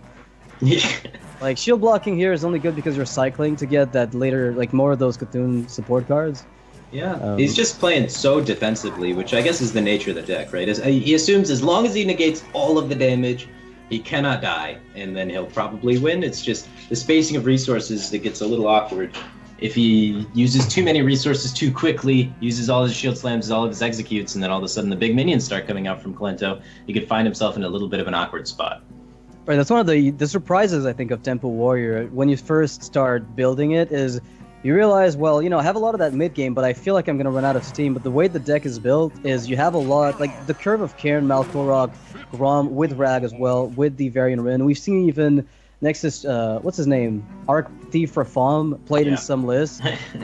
Like, shield blocking here is only good because you're cycling to get that later, like, more of those Cthulhu support cards. Yeah, he's just playing so defensively, which I guess is the nature of the deck, right? He assumes as long as he negates all of the damage, he cannot die, and then he'll probably win. It's just the spacing of resources that gets a little awkward. If he uses too many resources too quickly, uses all his shield slams, all of his executes, and then all of a sudden the big minions start coming out from Kalento, he could find himself in a little bit of an awkward spot. Right, that's one of the surprises, I think, of Temple Warrior. When you first start building it is you realize, well, you know, I have a lot of that mid-game, but I feel like I'm going to run out of steam. But the way the deck is built is you have a lot, like the curve of Cairn, Malkorok, Grom, with Rag as well, with the Varian Rin. We've seen even Nexus, what's his name? Arc Thief Rafam played in some lists.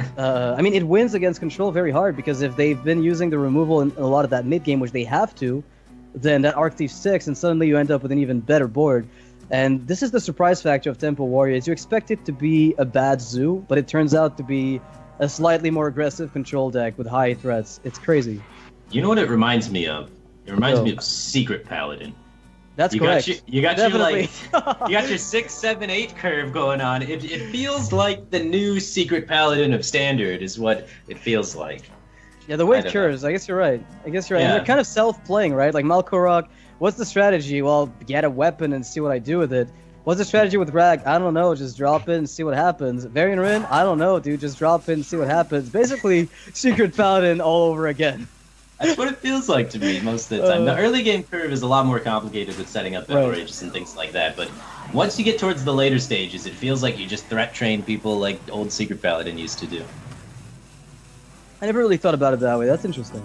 I mean, it wins against Control very hard, because if they've been using the removal in a lot of that mid-game, which they have to, then that Arc Thief 6, and suddenly you end up with an even better board. And this is the surprise factor of Temple Warriors. You expect it to be a bad zoo, but it turns out to be a slightly more aggressive control deck with high threats. It's crazy. You know what it reminds me of? It reminds me of Secret Paladin. That's correct. You got your 6, 7, 8 curve going on. It feels like the new Secret Paladin of Standard is what it feels like. Yeah, the way it curves. I guess you're right. Yeah. And they're kind of self-playing, right? Like Malkorok, what's the strategy? Well, get a weapon and see what I do with it. What's the strategy with Rag? I don't know. Just drop it and see what happens. Varian Rin? I don't know, dude. Just drop it and see what happens. Basically, Secret Paladin all over again. That's what it feels like to me most of the time. The early game curve is a lot more complicated with setting up battle rages and things like that. But once you get towards the later stages, it feels like you just threat train people like old Secret Paladin used to do. I never really thought about it that way. That's interesting.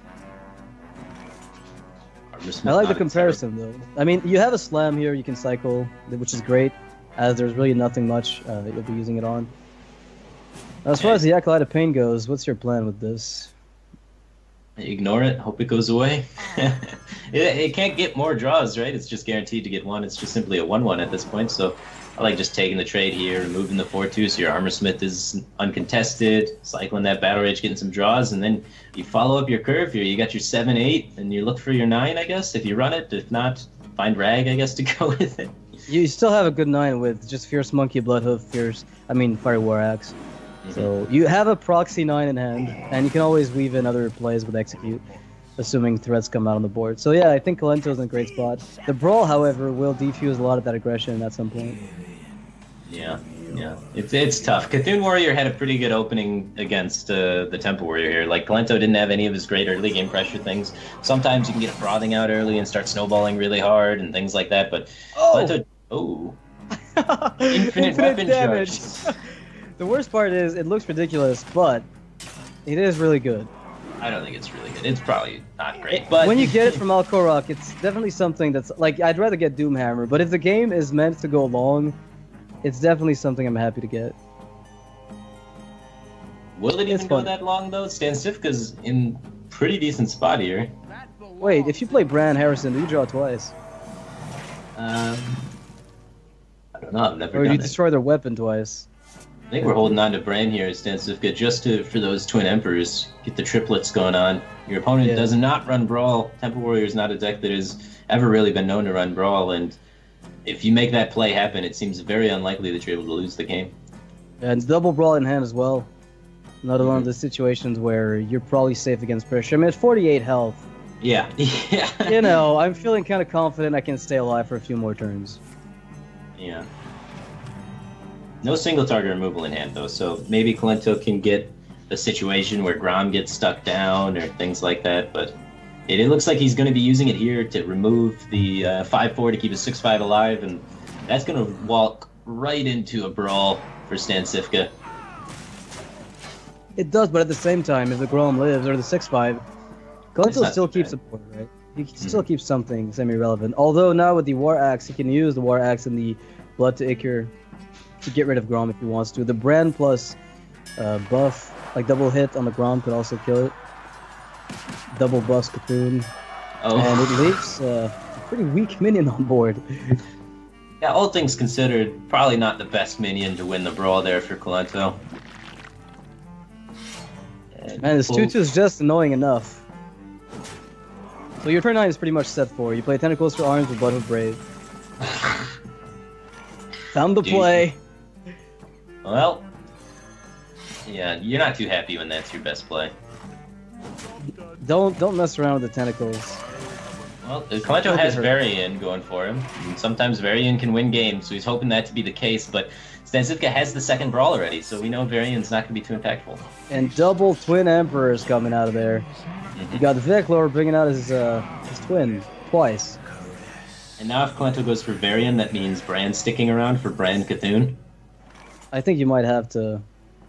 I like the comparison, though. I mean, you have a Slam here you can cycle, which is great, as there's really nothing much that you'll be using it on. As far as the Acolyte of Pain goes, what's your plan with this? Ignore it, hope it goes away. It can't get more draws, right? It's just guaranteed to get one. It's just simply a 1-1 at this point, so I like just taking the trade here, removing the 4-2, so your Armor Smith is uncontested, cycling that Battle Rage, getting some draws, and then you follow up your curve here. You got your 7-8, and you look for your 9, I guess, if you run it. If not, find Rag, I guess, to go with it. You still have a good 9 with just Fierce Monkey, Bloodhoof, Fiery War Axe. So you have a proxy 9 in hand, and you can always weave in other plays with Execute, assuming threats come out on the board. So yeah, I think Kalento's in a great spot. The Brawl, however, will defuse a lot of that aggression at some point. Yeah. It's tough. Cthulhu Warrior had a pretty good opening against the Temple Warrior here. Like, Kalento didn't have any of his great early game pressure things. Sometimes you can get a frothing out early and start snowballing really hard and things like that, but Kalento... Infinite weapon damage. charges. The worst part is, it looks ridiculous, but it is really good. I don't think it's really good. It's probably not great, but... When you get it from Malkorok, it's definitely something that's... Like, I'd rather get Doomhammer, but if the game is meant to go long, it's definitely something I'm happy to get. Will it even go that long, though? Stancifka's in pretty decent spot here. Wait, if you play Bran Harrison, do you draw twice? I don't know, I've never Or do done you destroy their weapon twice? I think we're holding on to Bran here, Stancifka, just for those Twin Emperors, get the triplets going on. Your opponent does not run Brawl. Temple Warrior is not a deck that has ever really been known to run Brawl, and if you make that play happen, it seems very unlikely that you're able to lose the game. Yeah, and double Brawl in hand as well. Another one of the situations where you're probably safe against pressure. I mean, it's 48 health. Yeah. Yeah. You know, I'm feeling kind of confident I can stay alive for a few more turns. Yeah. No single target removal in hand, though, so maybe Kolento can get a situation where Grom gets stuck down or things like that, but it looks like he's going to be using it here to remove the 5-4 to keep his 6-5 alive, and that's going to walk right into a Brawl for Stancifka. It does, but at the same time, if the Grom lives, or the 6-5, Kolento still keeps support, right? He still keeps something semi-relevant. Although now with the War Axe, he can use the War Axe and the Blood to Ichor to get rid of Grom if he wants to. The Bran plus buff, like double hit on the Grom, could also kill it. Double buff Cthulhu. Oh. And it leaves a pretty weak minion on board. Yeah, all things considered, probably not the best minion to win the Brawl there for Kolento. Man, this 2-2 is just annoying enough. So your turn 9 is pretty much set for. You play Tentacles for Arms with Blood of Brave. Found the play. Well, yeah, you're not too happy when that's your best play. Don't mess around with the Tentacles. Well, Kolento has Varian going for him. And sometimes Varian can win games, so he's hoping that to be the case, but Stancifka has the second Brawl already, so we know Varian's not going to be too impactful. And double Twin Emperors coming out of there. You got Veclor bringing out his twin twice. And now if Kolento goes for Varian, that means Bran sticking around for Bran Cthulhu. I think you might have to...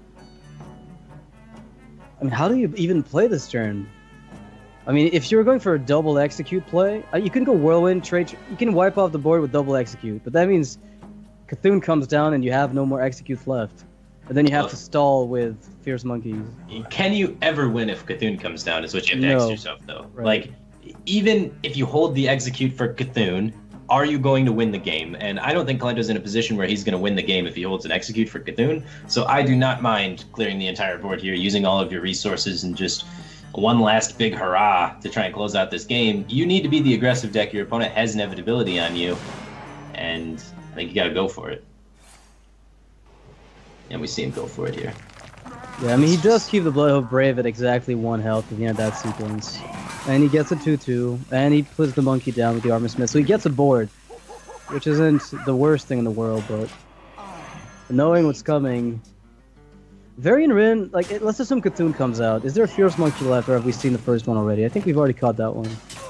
I mean, how do you even play this turn? I mean, if you were going for a double execute play, you can go Whirlwind, trade... You can wipe off the board with double execute, but that means Cthulhu comes down and you have no more executes left. And then you have to stall with Fierce Monkeys. Can you ever win if Cthulhu comes down is what you have to ask yourself, though. Right. Like, even if you hold the execute for Cthulhu, are you going to win the game? And I don't think Kolento's in a position where he's going to win the game if he holds an execute for Cthulhu. So I do not mind clearing the entire board here, using all of your resources and just one last big hurrah to try and close out this game. You need to be the aggressive deck. Your opponent has inevitability on you, and I think you got to go for it. And we see him go for it here. Yeah, I mean, he does keep the Blood of Brave at exactly 1 health at the end of that sequence. And he gets a 2-2, and he puts the monkey down with the Armor Smith, so he gets a board, which isn't the worst thing in the world, but knowing what's coming... Varian Rin, like, let's assume Cthulhu comes out. Is there a Fierce Monkey left, or have we seen the first one already? I think we've already caught that one.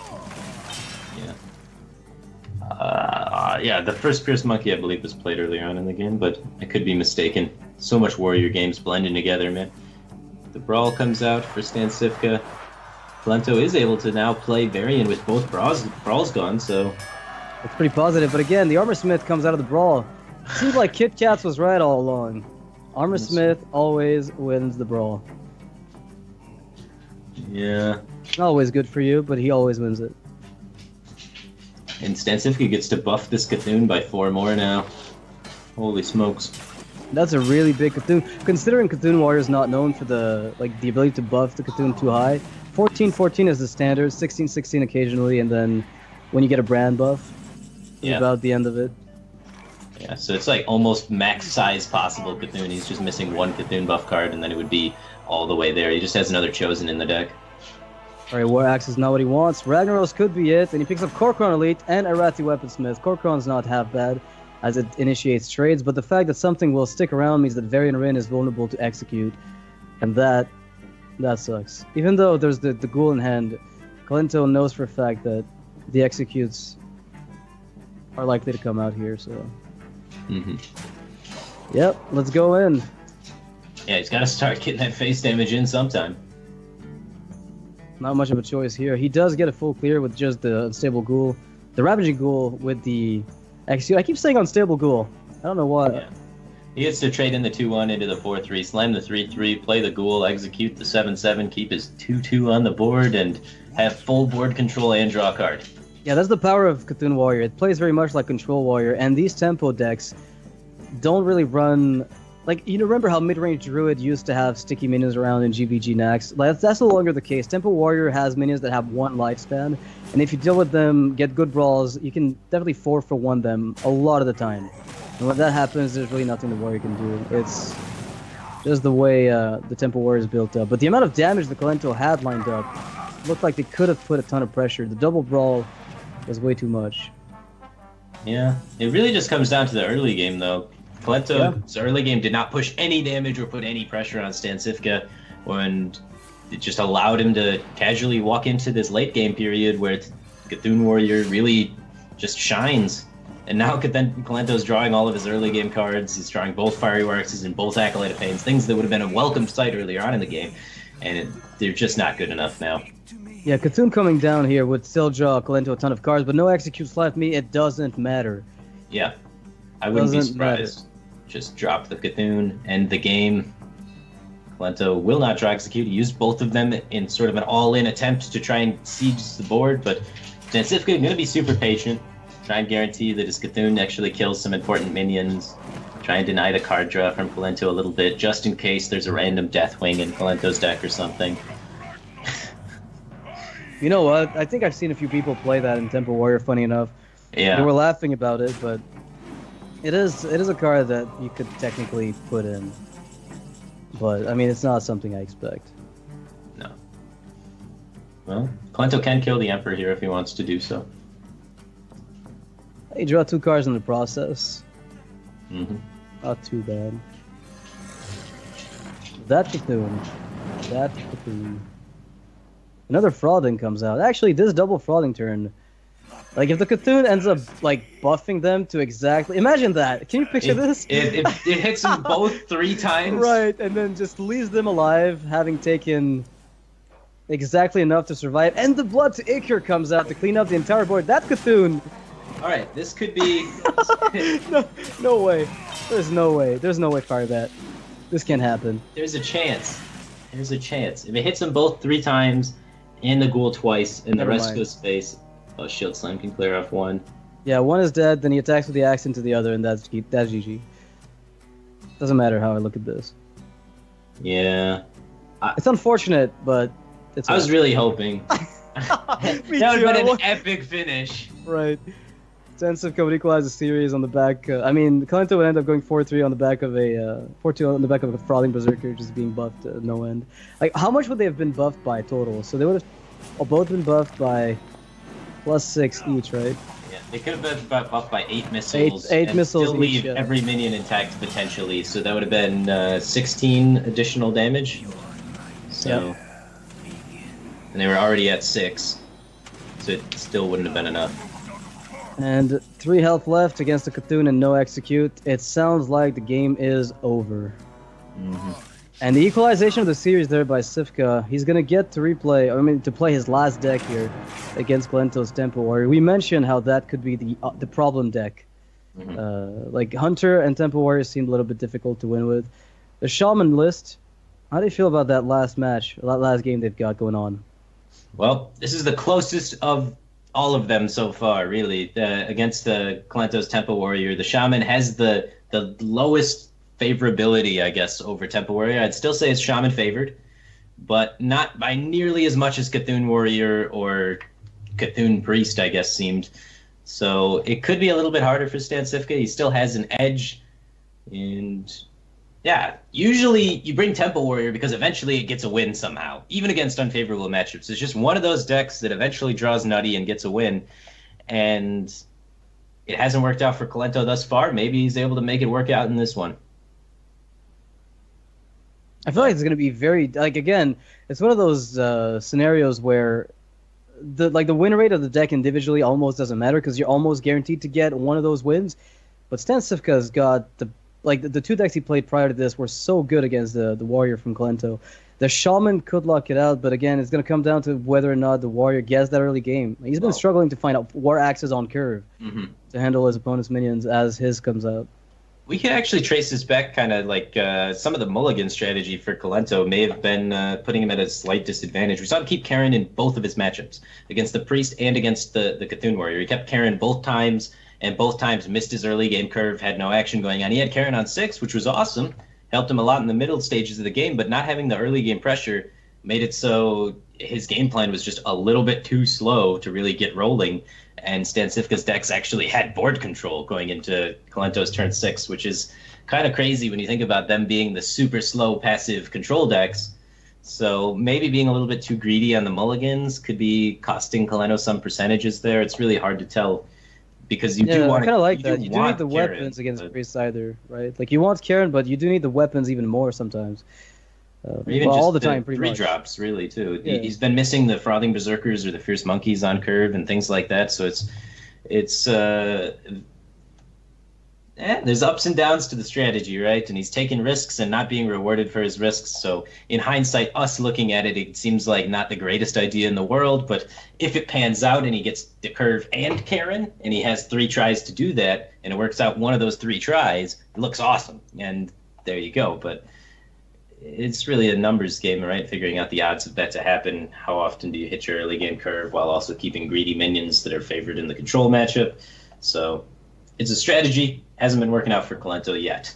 Yeah, the first Fierce Monkey, I believe, was played earlier on in the game, but I could be mistaken. So much Warrior games blending together, man. The Brawl comes out for Stancifka. Kolento is able to now play Varian with both Brawls gone, so... It's pretty positive, but again, the Armor Smith comes out of the Brawl. Seems like Kit Kats was right all along. Armor Smith always wins the Brawl. Yeah. Not always good for you, but he always wins it. And Stancifka gets to buff this Cthulhu by 4 more now. Holy smokes. That's a really big Cthulhu. Considering Cthulhu Warrior is not known for the ability to buff the Cthulhu too high, 14-14 is the standard, 16-16 occasionally, and then when you get a brand buff, it's about the end of it. Yeah, so it's like almost max size possible Cthulhu. He's just missing 1 Cthulhu buff card, and then it would be all the way there. He just has another Chosen in the deck. Alright, War Axe is not what he wants. Ragnaros could be it, and he picks up Kor'kron Elite and Arathi Weaponsmith. Kor'kron's not half bad, as it initiates trades, but the fact that something will stick around means that Varian Rin is vulnerable to execute, and that sucks. Even though there's the Ghoul in hand, Kolento knows for a fact that the executes are likely to come out here, so... Yep, let's go in. Yeah, he's got to start getting that face damage in sometime. Not much of a choice here. He does get a full clear with just the Unstable Ghoul. The Ravaging Ghoul with the execute. I keep saying Unstable Ghoul. I don't know why. Yeah. He gets to trade in the 2-1 into the 4-3, slam the 3-3, play the Ghoul, execute the 7-7, keep his 2-2 on the board, and have full board control and draw a card. Yeah, that's the power of Cthulhu Warrior. It plays very much like Control Warrior, and these tempo decks don't really run Like, you remember how mid-range Druid used to have sticky minions around in GVG Nax? Like, that's no longer the case. Temple Warrior has minions that have 1 lifespan, and if you deal with them, get good brawls, you can definitely 4-for-1 them a lot of the time. And when that happens, there's really nothing the Warrior can do. It's just the way the Temple Warrior is built up. But the amount of damage the Kolento had lined up looked like they could have put a ton of pressure. The double brawl was way too much. Yeah, it really just comes down to the early game, though. Kolento's early game did not push any damage or put any pressure on Stancifka, and it just allowed him to casually walk into this late game period where Cthulhu Warrior really just shines. And now Kolento's drawing all of his early game cards. He's drawing both Fiery Works and both Acolyte of Pains, things that would have been a welcome sight earlier on in the game, and they're just not good enough now. Yeah, Cthulhu coming down here would still draw Kolento a ton of cards, but no executes left me. It doesn't matter. Yeah, I wouldn't be surprised. Just drop the Cthulhu, end the game. Kolento will not draw execute. He used both of them in sort of an all-in attempt to try and siege the board, but Stancifka going to be super patient, try and guarantee that his Cthulhu actually kills some important minions, try and deny the card draw from Kolento a little bit, just in case there's a random Deathwing in Kolento's deck or something. You know what? I think I've seen a few people play that in Temple Warrior, funny enough. Yeah. They were laughing about it, but it is a card that you could technically put in. But, I mean, it's not something I expect. No. Well, Kolento can kill the Emperor here if he wants to do so. You draw 2 cards in the process. Mm-hmm. Not too bad. That Cthulhu. That Cthulhu. Another Frauding comes out. Actually, this double Frauding turn, like if the Cthulhu ends up like buffing them to exactly, imagine that. Can you picture this? It hits them both 3 times. Right, and then just leaves them alive, having taken exactly enough to survive. And the Blood to Ichor comes out to clean up the entire board. That Cthulhu. All right, this could be. No way. There's no way. There's no way fire that. This can't happen. There's a chance. There's a chance. If it hits them both 3 times. And the Ghoul twice, and the rest goes space. Oh, Shield Slam can clear off 1. Yeah, 1 is dead, then he attacks with the axe into the other, and that's GG. Doesn't matter how I look at this. Yeah. It's unfortunate, but it's... I was really hoping. That would have been an epic finish. Right. Stancifka would equalize the series on the back... I mean, Kolento would end up going 4-3 on the back of a... 4-2 on the back of a Frauding Berserker just being buffed no end. Like, how much would they have been buffed by total? So they would have both been buffed by +6 each, right? Yeah, they could have been buffed by 8 missiles. 8 and missiles still leave each, yeah. every minion intact, potentially. So that would have been 16 additional damage. So... Yep. And they were already at 6. So it still wouldn't have been enough. And 3 health left against the Cthulhu and no execute. It sounds like the game is over. Mm-hmm. And the equalization of the series there by Sifka, he's going to get to to play his last deck here against Kolento's Temple Warrior. We mentioned how that could be the problem deck. Mm-hmm. Like Hunter and Temple Warrior seemed a little bit difficult to win with. The Shaman list, how do you feel about that last match, that last game they've got going on? Well, this is the closest of all of them so far, really. Against the Kolento's Temple Warrior, the Shaman has the lowest favorability, I guess, over Temple Warrior. I'd still say it's Shaman favored, but not by nearly as much as Cthulhu Warrior or Cthulhu Priest, I guess, seemed. So it could be a little bit harder for Stancifka. He still has an edge, and yeah, usually you bring Temple Warrior because eventually it gets a win somehow, even against unfavorable matchups. It's just one of those decks that eventually draws nutty and gets a win, and it hasn't worked out for Kolento thus far. Maybe he's able to make it work out in this one. I feel like it's going to be very, like, again, it's one of those scenarios where the win rate of the deck individually almost doesn't matter because you're almost guaranteed to get one of those wins. But Stancifka's got the 2 decks he played prior to this were so good against the Warrior from Kolento. The Shaman could lock it out, but again, it's going to come down to whether or not the Warrior gets that early game. He's been struggling to find out War Axes on curve to handle his opponent's minions as his comes out. We can actually trace this back kind of like some of the mulligan strategy for Kolento may have been putting him at a slight disadvantage. We saw him keep Karen in both of his matchups, against the Priest and against the Cthulhu Warrior. He kept Karen both times, and both times missed his early game curve, had no action going on. He had Karen on 6, which was awesome, helped him a lot in the middle stages of the game, but not having the early game pressure made it so his game plan was just a little bit too slow to really get rolling. And Stancifka's decks actually had board control going into Kolento's turn 6, which is kind of crazy when you think about them being the super slow passive control decks. So maybe being a little bit too greedy on the mulligans could be costing Kolento some percentages there. It's really hard to tell because you do want to. I kind of like that. You do need the Karen, weapons against Priest either, right? Like you want Karen, but you do need the weapons even more sometimes. Even well, just all the time, pretty three much. drops, really, too. Yeah. He's been missing the Frothing Berserkers or the Fierce Monkeys on curve and things like that. So there's ups and downs to the strategy, right? And he's taking risks and not being rewarded for his risks. So in hindsight, us looking at it, it seems like not the greatest idea in the world. But if it pans out and he gets the curve and Karen, and he has 3 tries to do that, and it works out one of those 3 tries, it looks awesome. And there you go. But it's really a numbers game, right? Figuring out the odds of that to happen. How often do you hit your early game curve while also keeping greedy minions that are favored in the control matchup? So it's a strategy. Hasn't been working out for Kolento yet.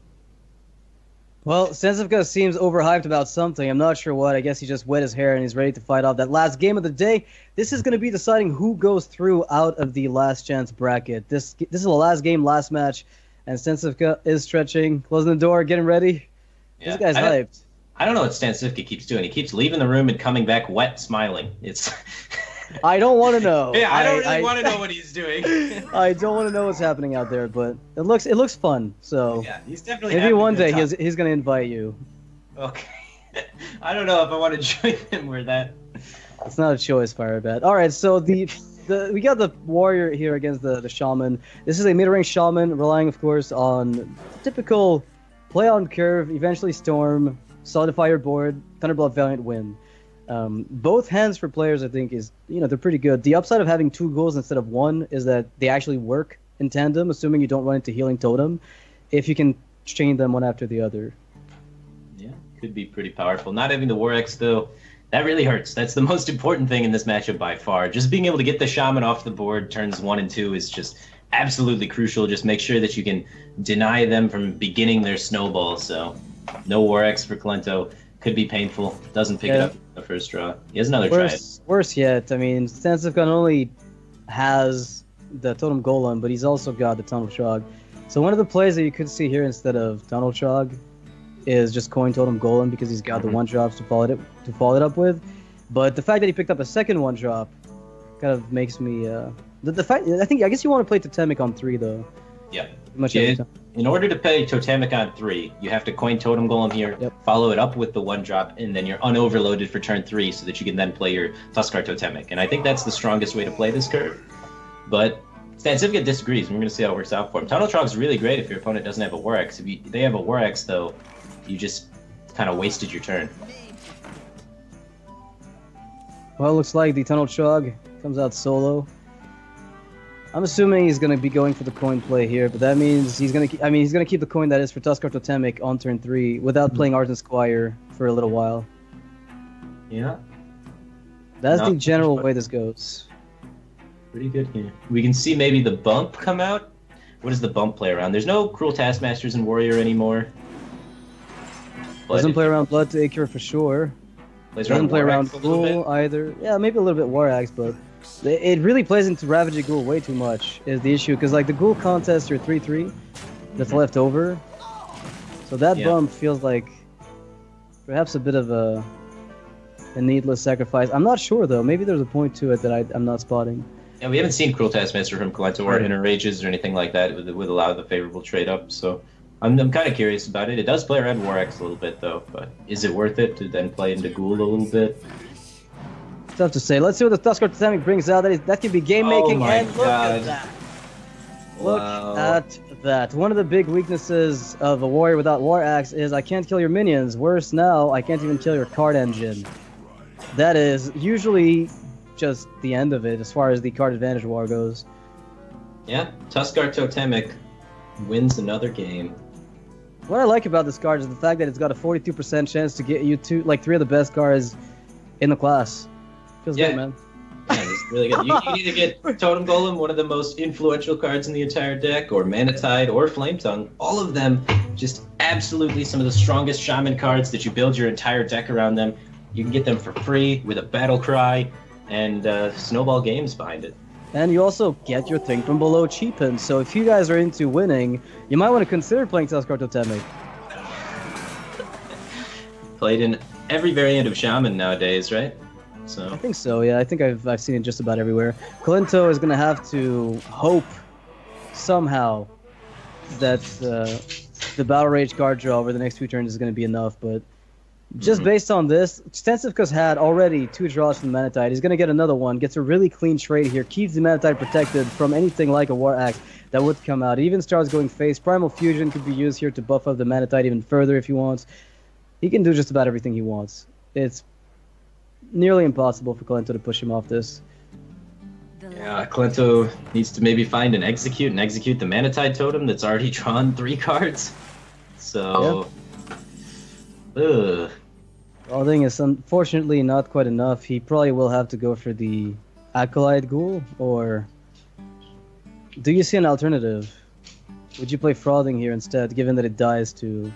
Well, Stancifka seems overhyped about something. I'm not sure what. I guess he just wet his hair and he's ready to fight off that last game of the day. This is going to be deciding who goes through out of the last chance bracket. This is the last game, last match, and Stancifka is stretching, closing the door, getting ready. Yeah. This guy's hyped. I don't know what Stancifka keeps doing. He keeps leaving the room and coming back wet, smiling. It's. I don't want to know. Yeah, I don't really want to know what he's doing. I don't want to know what's happening out there, but it looks fun. So yeah, he's definitely. Maybe one day he's going to invite you. Okay. I don't know if I want to join him where that. It's not a choice, Firebat. All right, so we got the warrior here against the shaman. This is a mid-range shaman, relying, of course, on typical play on curve, eventually storm, solidify your board, Thunderblood Valiant win. Both hands for players, I think, is they're pretty good. The upside of having 2 goals instead of 1 is that they actually work in tandem, assuming you don't run into Healing Totem, if you can chain them one after the other. Yeah, could be pretty powerful. Not having the War X, though, that really hurts. That's the most important thing in this matchup by far. Just being able to get the Shaman off the board turns 1 and 2 is just absolutely crucial. Just make sure that you can deny them from beginning their snowball. So no War X for Kolento. Could be painful. Doesn't pick it up the first draw. He has another try. Worse yet. I mean, Stancifka not only has the Totem Golem, but he's also got the Tunnel Trog. So one of the plays that you could see here instead of Tunnel Trog is just coin Totem Golem because he's got the 1-drops to follow it up with. But the fact that he picked up a second 1-drop kind of makes me the fact I guess you want to play Totemic on 3 though. Yeah. Much every time. In order to play Totemic on 3, you have to coin Totem Golem here, follow it up with the 1-drop, and then you're unoverloaded for turn 3 so that you can then play your Tuskar Totemic. And I think that's the strongest way to play this curve. But Stancifka disagrees, and we're going to see how it works out for him. Tunnel Trog is really great if your opponent doesn't have a War X. If they have a War X, though, you just kind of wasted your turn. Well, it looks like the Tunnel Trog comes out solo. I'm assuming he's going to be going for the coin play here, but that means he's going to keep the coin that is for Tuskar Totemic on turn 3 without playing Ardent Squire for a little while. Yeah. That's the general way this goes. Pretty good here. We can see maybe the bump come out. What does the bump play around? There's no Cruel Taskmasters in Warrior anymore. Doesn't play around Blood Acre for sure. Doesn't play around Ghoul either. Yeah, maybe a little bit War Axe, but it really plays into Ravaging Ghoul way too much is the issue, because like the Ghoul contest are 3/3 that's left over, so that bump feels like perhaps a bit of a needless sacrifice. I'm not sure though. Maybe there's a point to it that I'm not spotting. Yeah, we haven't seen Cruel Taskmaster from Kolento or Inner Rages or anything like that with a lot of the favorable trade up. So I'm kind of curious about it. It does play around War X a little bit though, but is it worth it to then play into Ghoul a little bit? Tough to say. Let's see what the Tuskar Totemic brings out. That could be game making, and look at that. Look at that. One of the big weaknesses of a warrior without War Axe is I can't kill your minions. Worse now, I can't even kill your card engine. That is usually just the end of it as far as the card advantage war goes. Yeah, Tuskar Totemic wins another game. What I like about this card is the fact that it's got a 42% chance to get you 3 of the best cards in the class. Feels good, man. Yeah, it's really good. You need to get Totem Golem, one of the most influential cards in the entire deck, or Mana Tide, or Flame Tongue. All of them just absolutely some of the strongest Shaman cards that you build your entire deck around them. You can get them for free with a battle cry and snowball games behind it. And you also get your thing from below cheapened. So if you guys are into winning, you might want to consider playing Tuskar Totemic. Played in every variant of Shaman nowadays, right? So I think so, yeah. I think I've seen it just about everywhere. Kalinto is going to have to hope somehow that the Battle Rage card draw over the next 2 turns is going to be enough, but just based on this, Stensivka's had already 2 draws from the Manatide. He's going to get another one, gets a really clean trade here, keeps the Manatide protected from anything like a War Axe that would come out. He even starts going face. Primal Fusion could be used here to buff up the Manatide even further if he wants. He can do just about everything he wants. It's nearly impossible for Kalinto to push him off this. yeah, Kalinto needs to maybe find and execute the Manatide Totem that's already drawn 3 cards. So, ugh. Well, the thing is, unfortunately, not quite enough. He probably will have to go for the Acolyte Ghoul, or do you see an alternative? Would you play Frothing here instead, given that it dies to...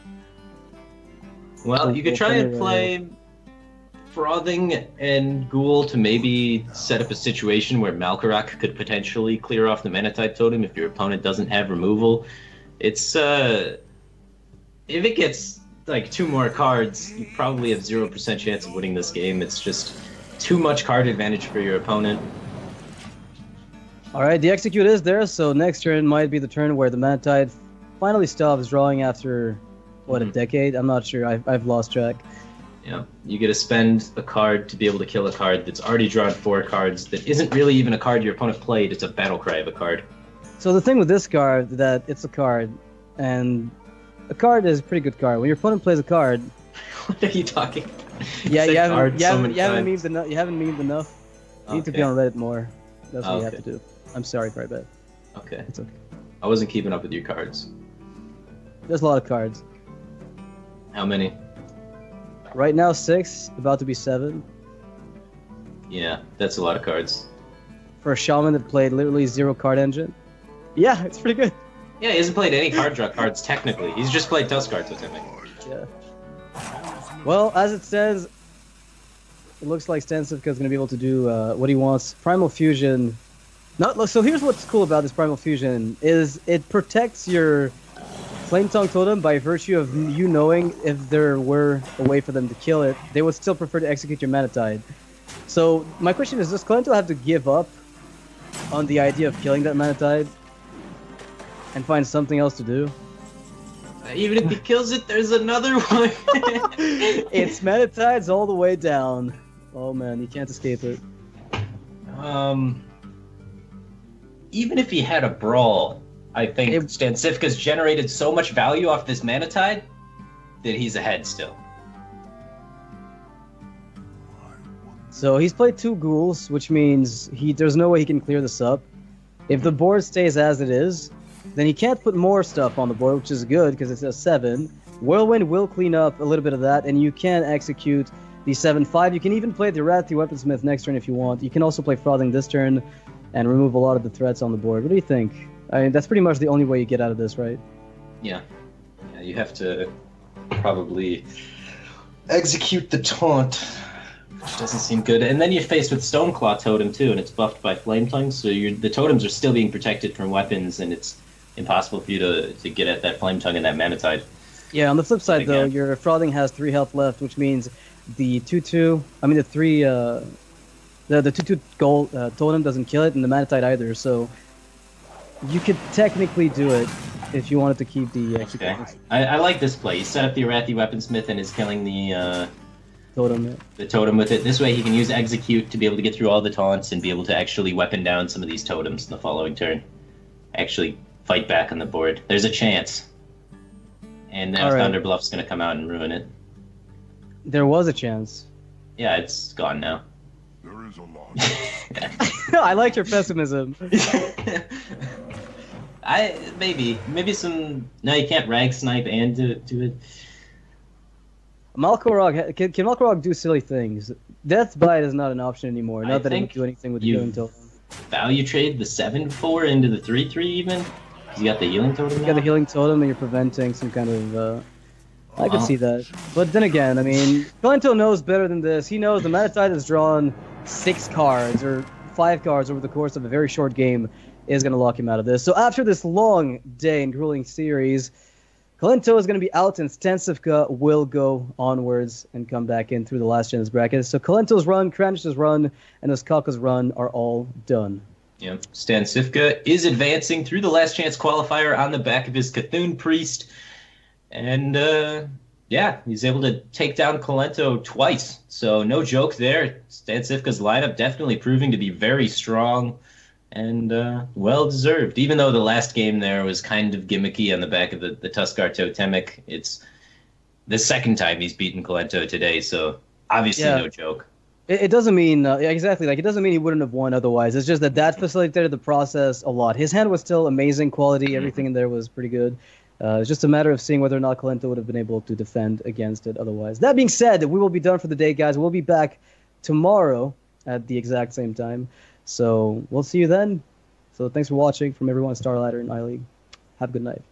Well, you could try and play Frothing and Ghoul to maybe set up a situation where Malkarak could potentially clear off the Manatide Totem if your opponent doesn't have removal. It's, if it gets, like, 2 more cards, you probably have 0% chance of winning this game. It's just too much card advantage for your opponent. Alright, the Execute is there, so next turn might be the turn where the Manatide finally stops drawing after, what, a decade? I'm not sure, I've lost track. Yeah, you get to spend a card to be able to kill a card that's already drawn 4 cards that isn't really even a card your opponent played, it's a battle cry of a card. So the thing with this card, that it's a card, and a card is a pretty good card. When your opponent plays a card... What are you talking? Yeah, you haven't memed enough. You haven't memed enough. You need to be on Reddit more. That's what you have to do. I'm sorry, Crybat. Okay. It's okay. I wasn't keeping up with your cards. There's a lot of cards. How many? Right now, 6, about to be 7. Yeah, that's a lot of cards. For a Shaman that played literally 0 card engine. Yeah, it's pretty good. Yeah, he hasn't played any card draw cards technically. He's just played Tuskar Totemic. Yeah. Well, as it stands, it looks like Stensivka is going to be able to do what he wants. Primal Fusion. So here's what's cool about this Primal Fusion is it protects your Flame Tongue Totem by virtue of you knowing if there were a way for them to kill it, they would still prefer to execute your Manatide. So my question is, does Kalinto have to give up on the idea of killing that Manatide and find something else to do? Even if he kills it, there's another one. It's Manatides all the way down. Oh man, you can't escape it. Even if he had a brawl, I think Stensivka's generated so much value off this Manatide that he's ahead still. So he's played 2 ghouls, which means there's no way he can clear this up. If the board stays as it is, then he can't put more stuff on the board, which is good because it's a 7. Whirlwind will clean up a little bit of that, and you can execute the 7/5. You can even play the Wrathy Weaponsmith next turn if you want. You can also play Frothing this turn and remove a lot of the threats on the board. What do you think? I mean, that's pretty much the only way you get out of this, right? Yeah. Yeah, you have to probably execute the taunt, which doesn't seem good. And then you're faced with Stoneclaw Totem too, and it's buffed by Flame Tongue, so the totems are still being protected from weapons, and it's impossible for you to get at that Flame Tongue and that Manatide. Yeah, on the flip side though, your Frothing has 3 health left, which means the 2/2, the 2/2 gold totem doesn't kill it, and the Manatide either, so you could technically do it if you wanted to keep the execution. Okay. I like this play. You set up the Wrathy Weaponsmith and is killing the totem. The totem with it. This way he can use Execute to be able to get through all the taunts and be able to actually weapon down some of these totems in the following turn. Actually fight back on the board. There's a chance. And now Thunderbluff's going to come out and ruin it. There was a chance. Yeah, it's gone now. There is a lot. I like your pessimism. Maybe some. No, you can't rag snipe and do it. Malkorog can Malkorog do silly things? Death Bite is not an option anymore. Not that it would do anything with the healing totem. Value trade the 7/4 into the 3/3 even. You got the healing totem. You got the healing totem, and you're preventing some kind of I could see that. But then again, I mean, Kalento knows better than this. He knows the Matatide has drawn 6 cards or 5 cards over the course of a very short game is going to lock him out of this. So after this long day and grueling series, Kalento is going to be out and Stancifka will go onwards and come back in through the last chance bracket. So Kalento's run, Kranjic's run, and Oskaka's run are all done. Yeah, Stancifka is advancing through the last chance qualifier on the back of his Cthulhu Priest. And, yeah, he's able to take down Kalento twice. So no joke there. Stancifka's lineup definitely proving to be very strong and well-deserved. Even though the last game there was kind of gimmicky on the back of the Tuskar Totemic, it's the second time he's beaten Kalento today. So obviously no joke. It doesn't mean, exactly, like it doesn't mean he wouldn't have won otherwise. It's just that facilitated the process a lot. His hand was still amazing quality. Everything in there was pretty good. It's just a matter of seeing whether or not Kalento would have been able to defend against it otherwise. That being said, we will be done for the day, guys. We'll be back tomorrow at the exact same time. So we'll see you then. So thanks for watching from everyone at StarLadder and iLeague. Have a good night.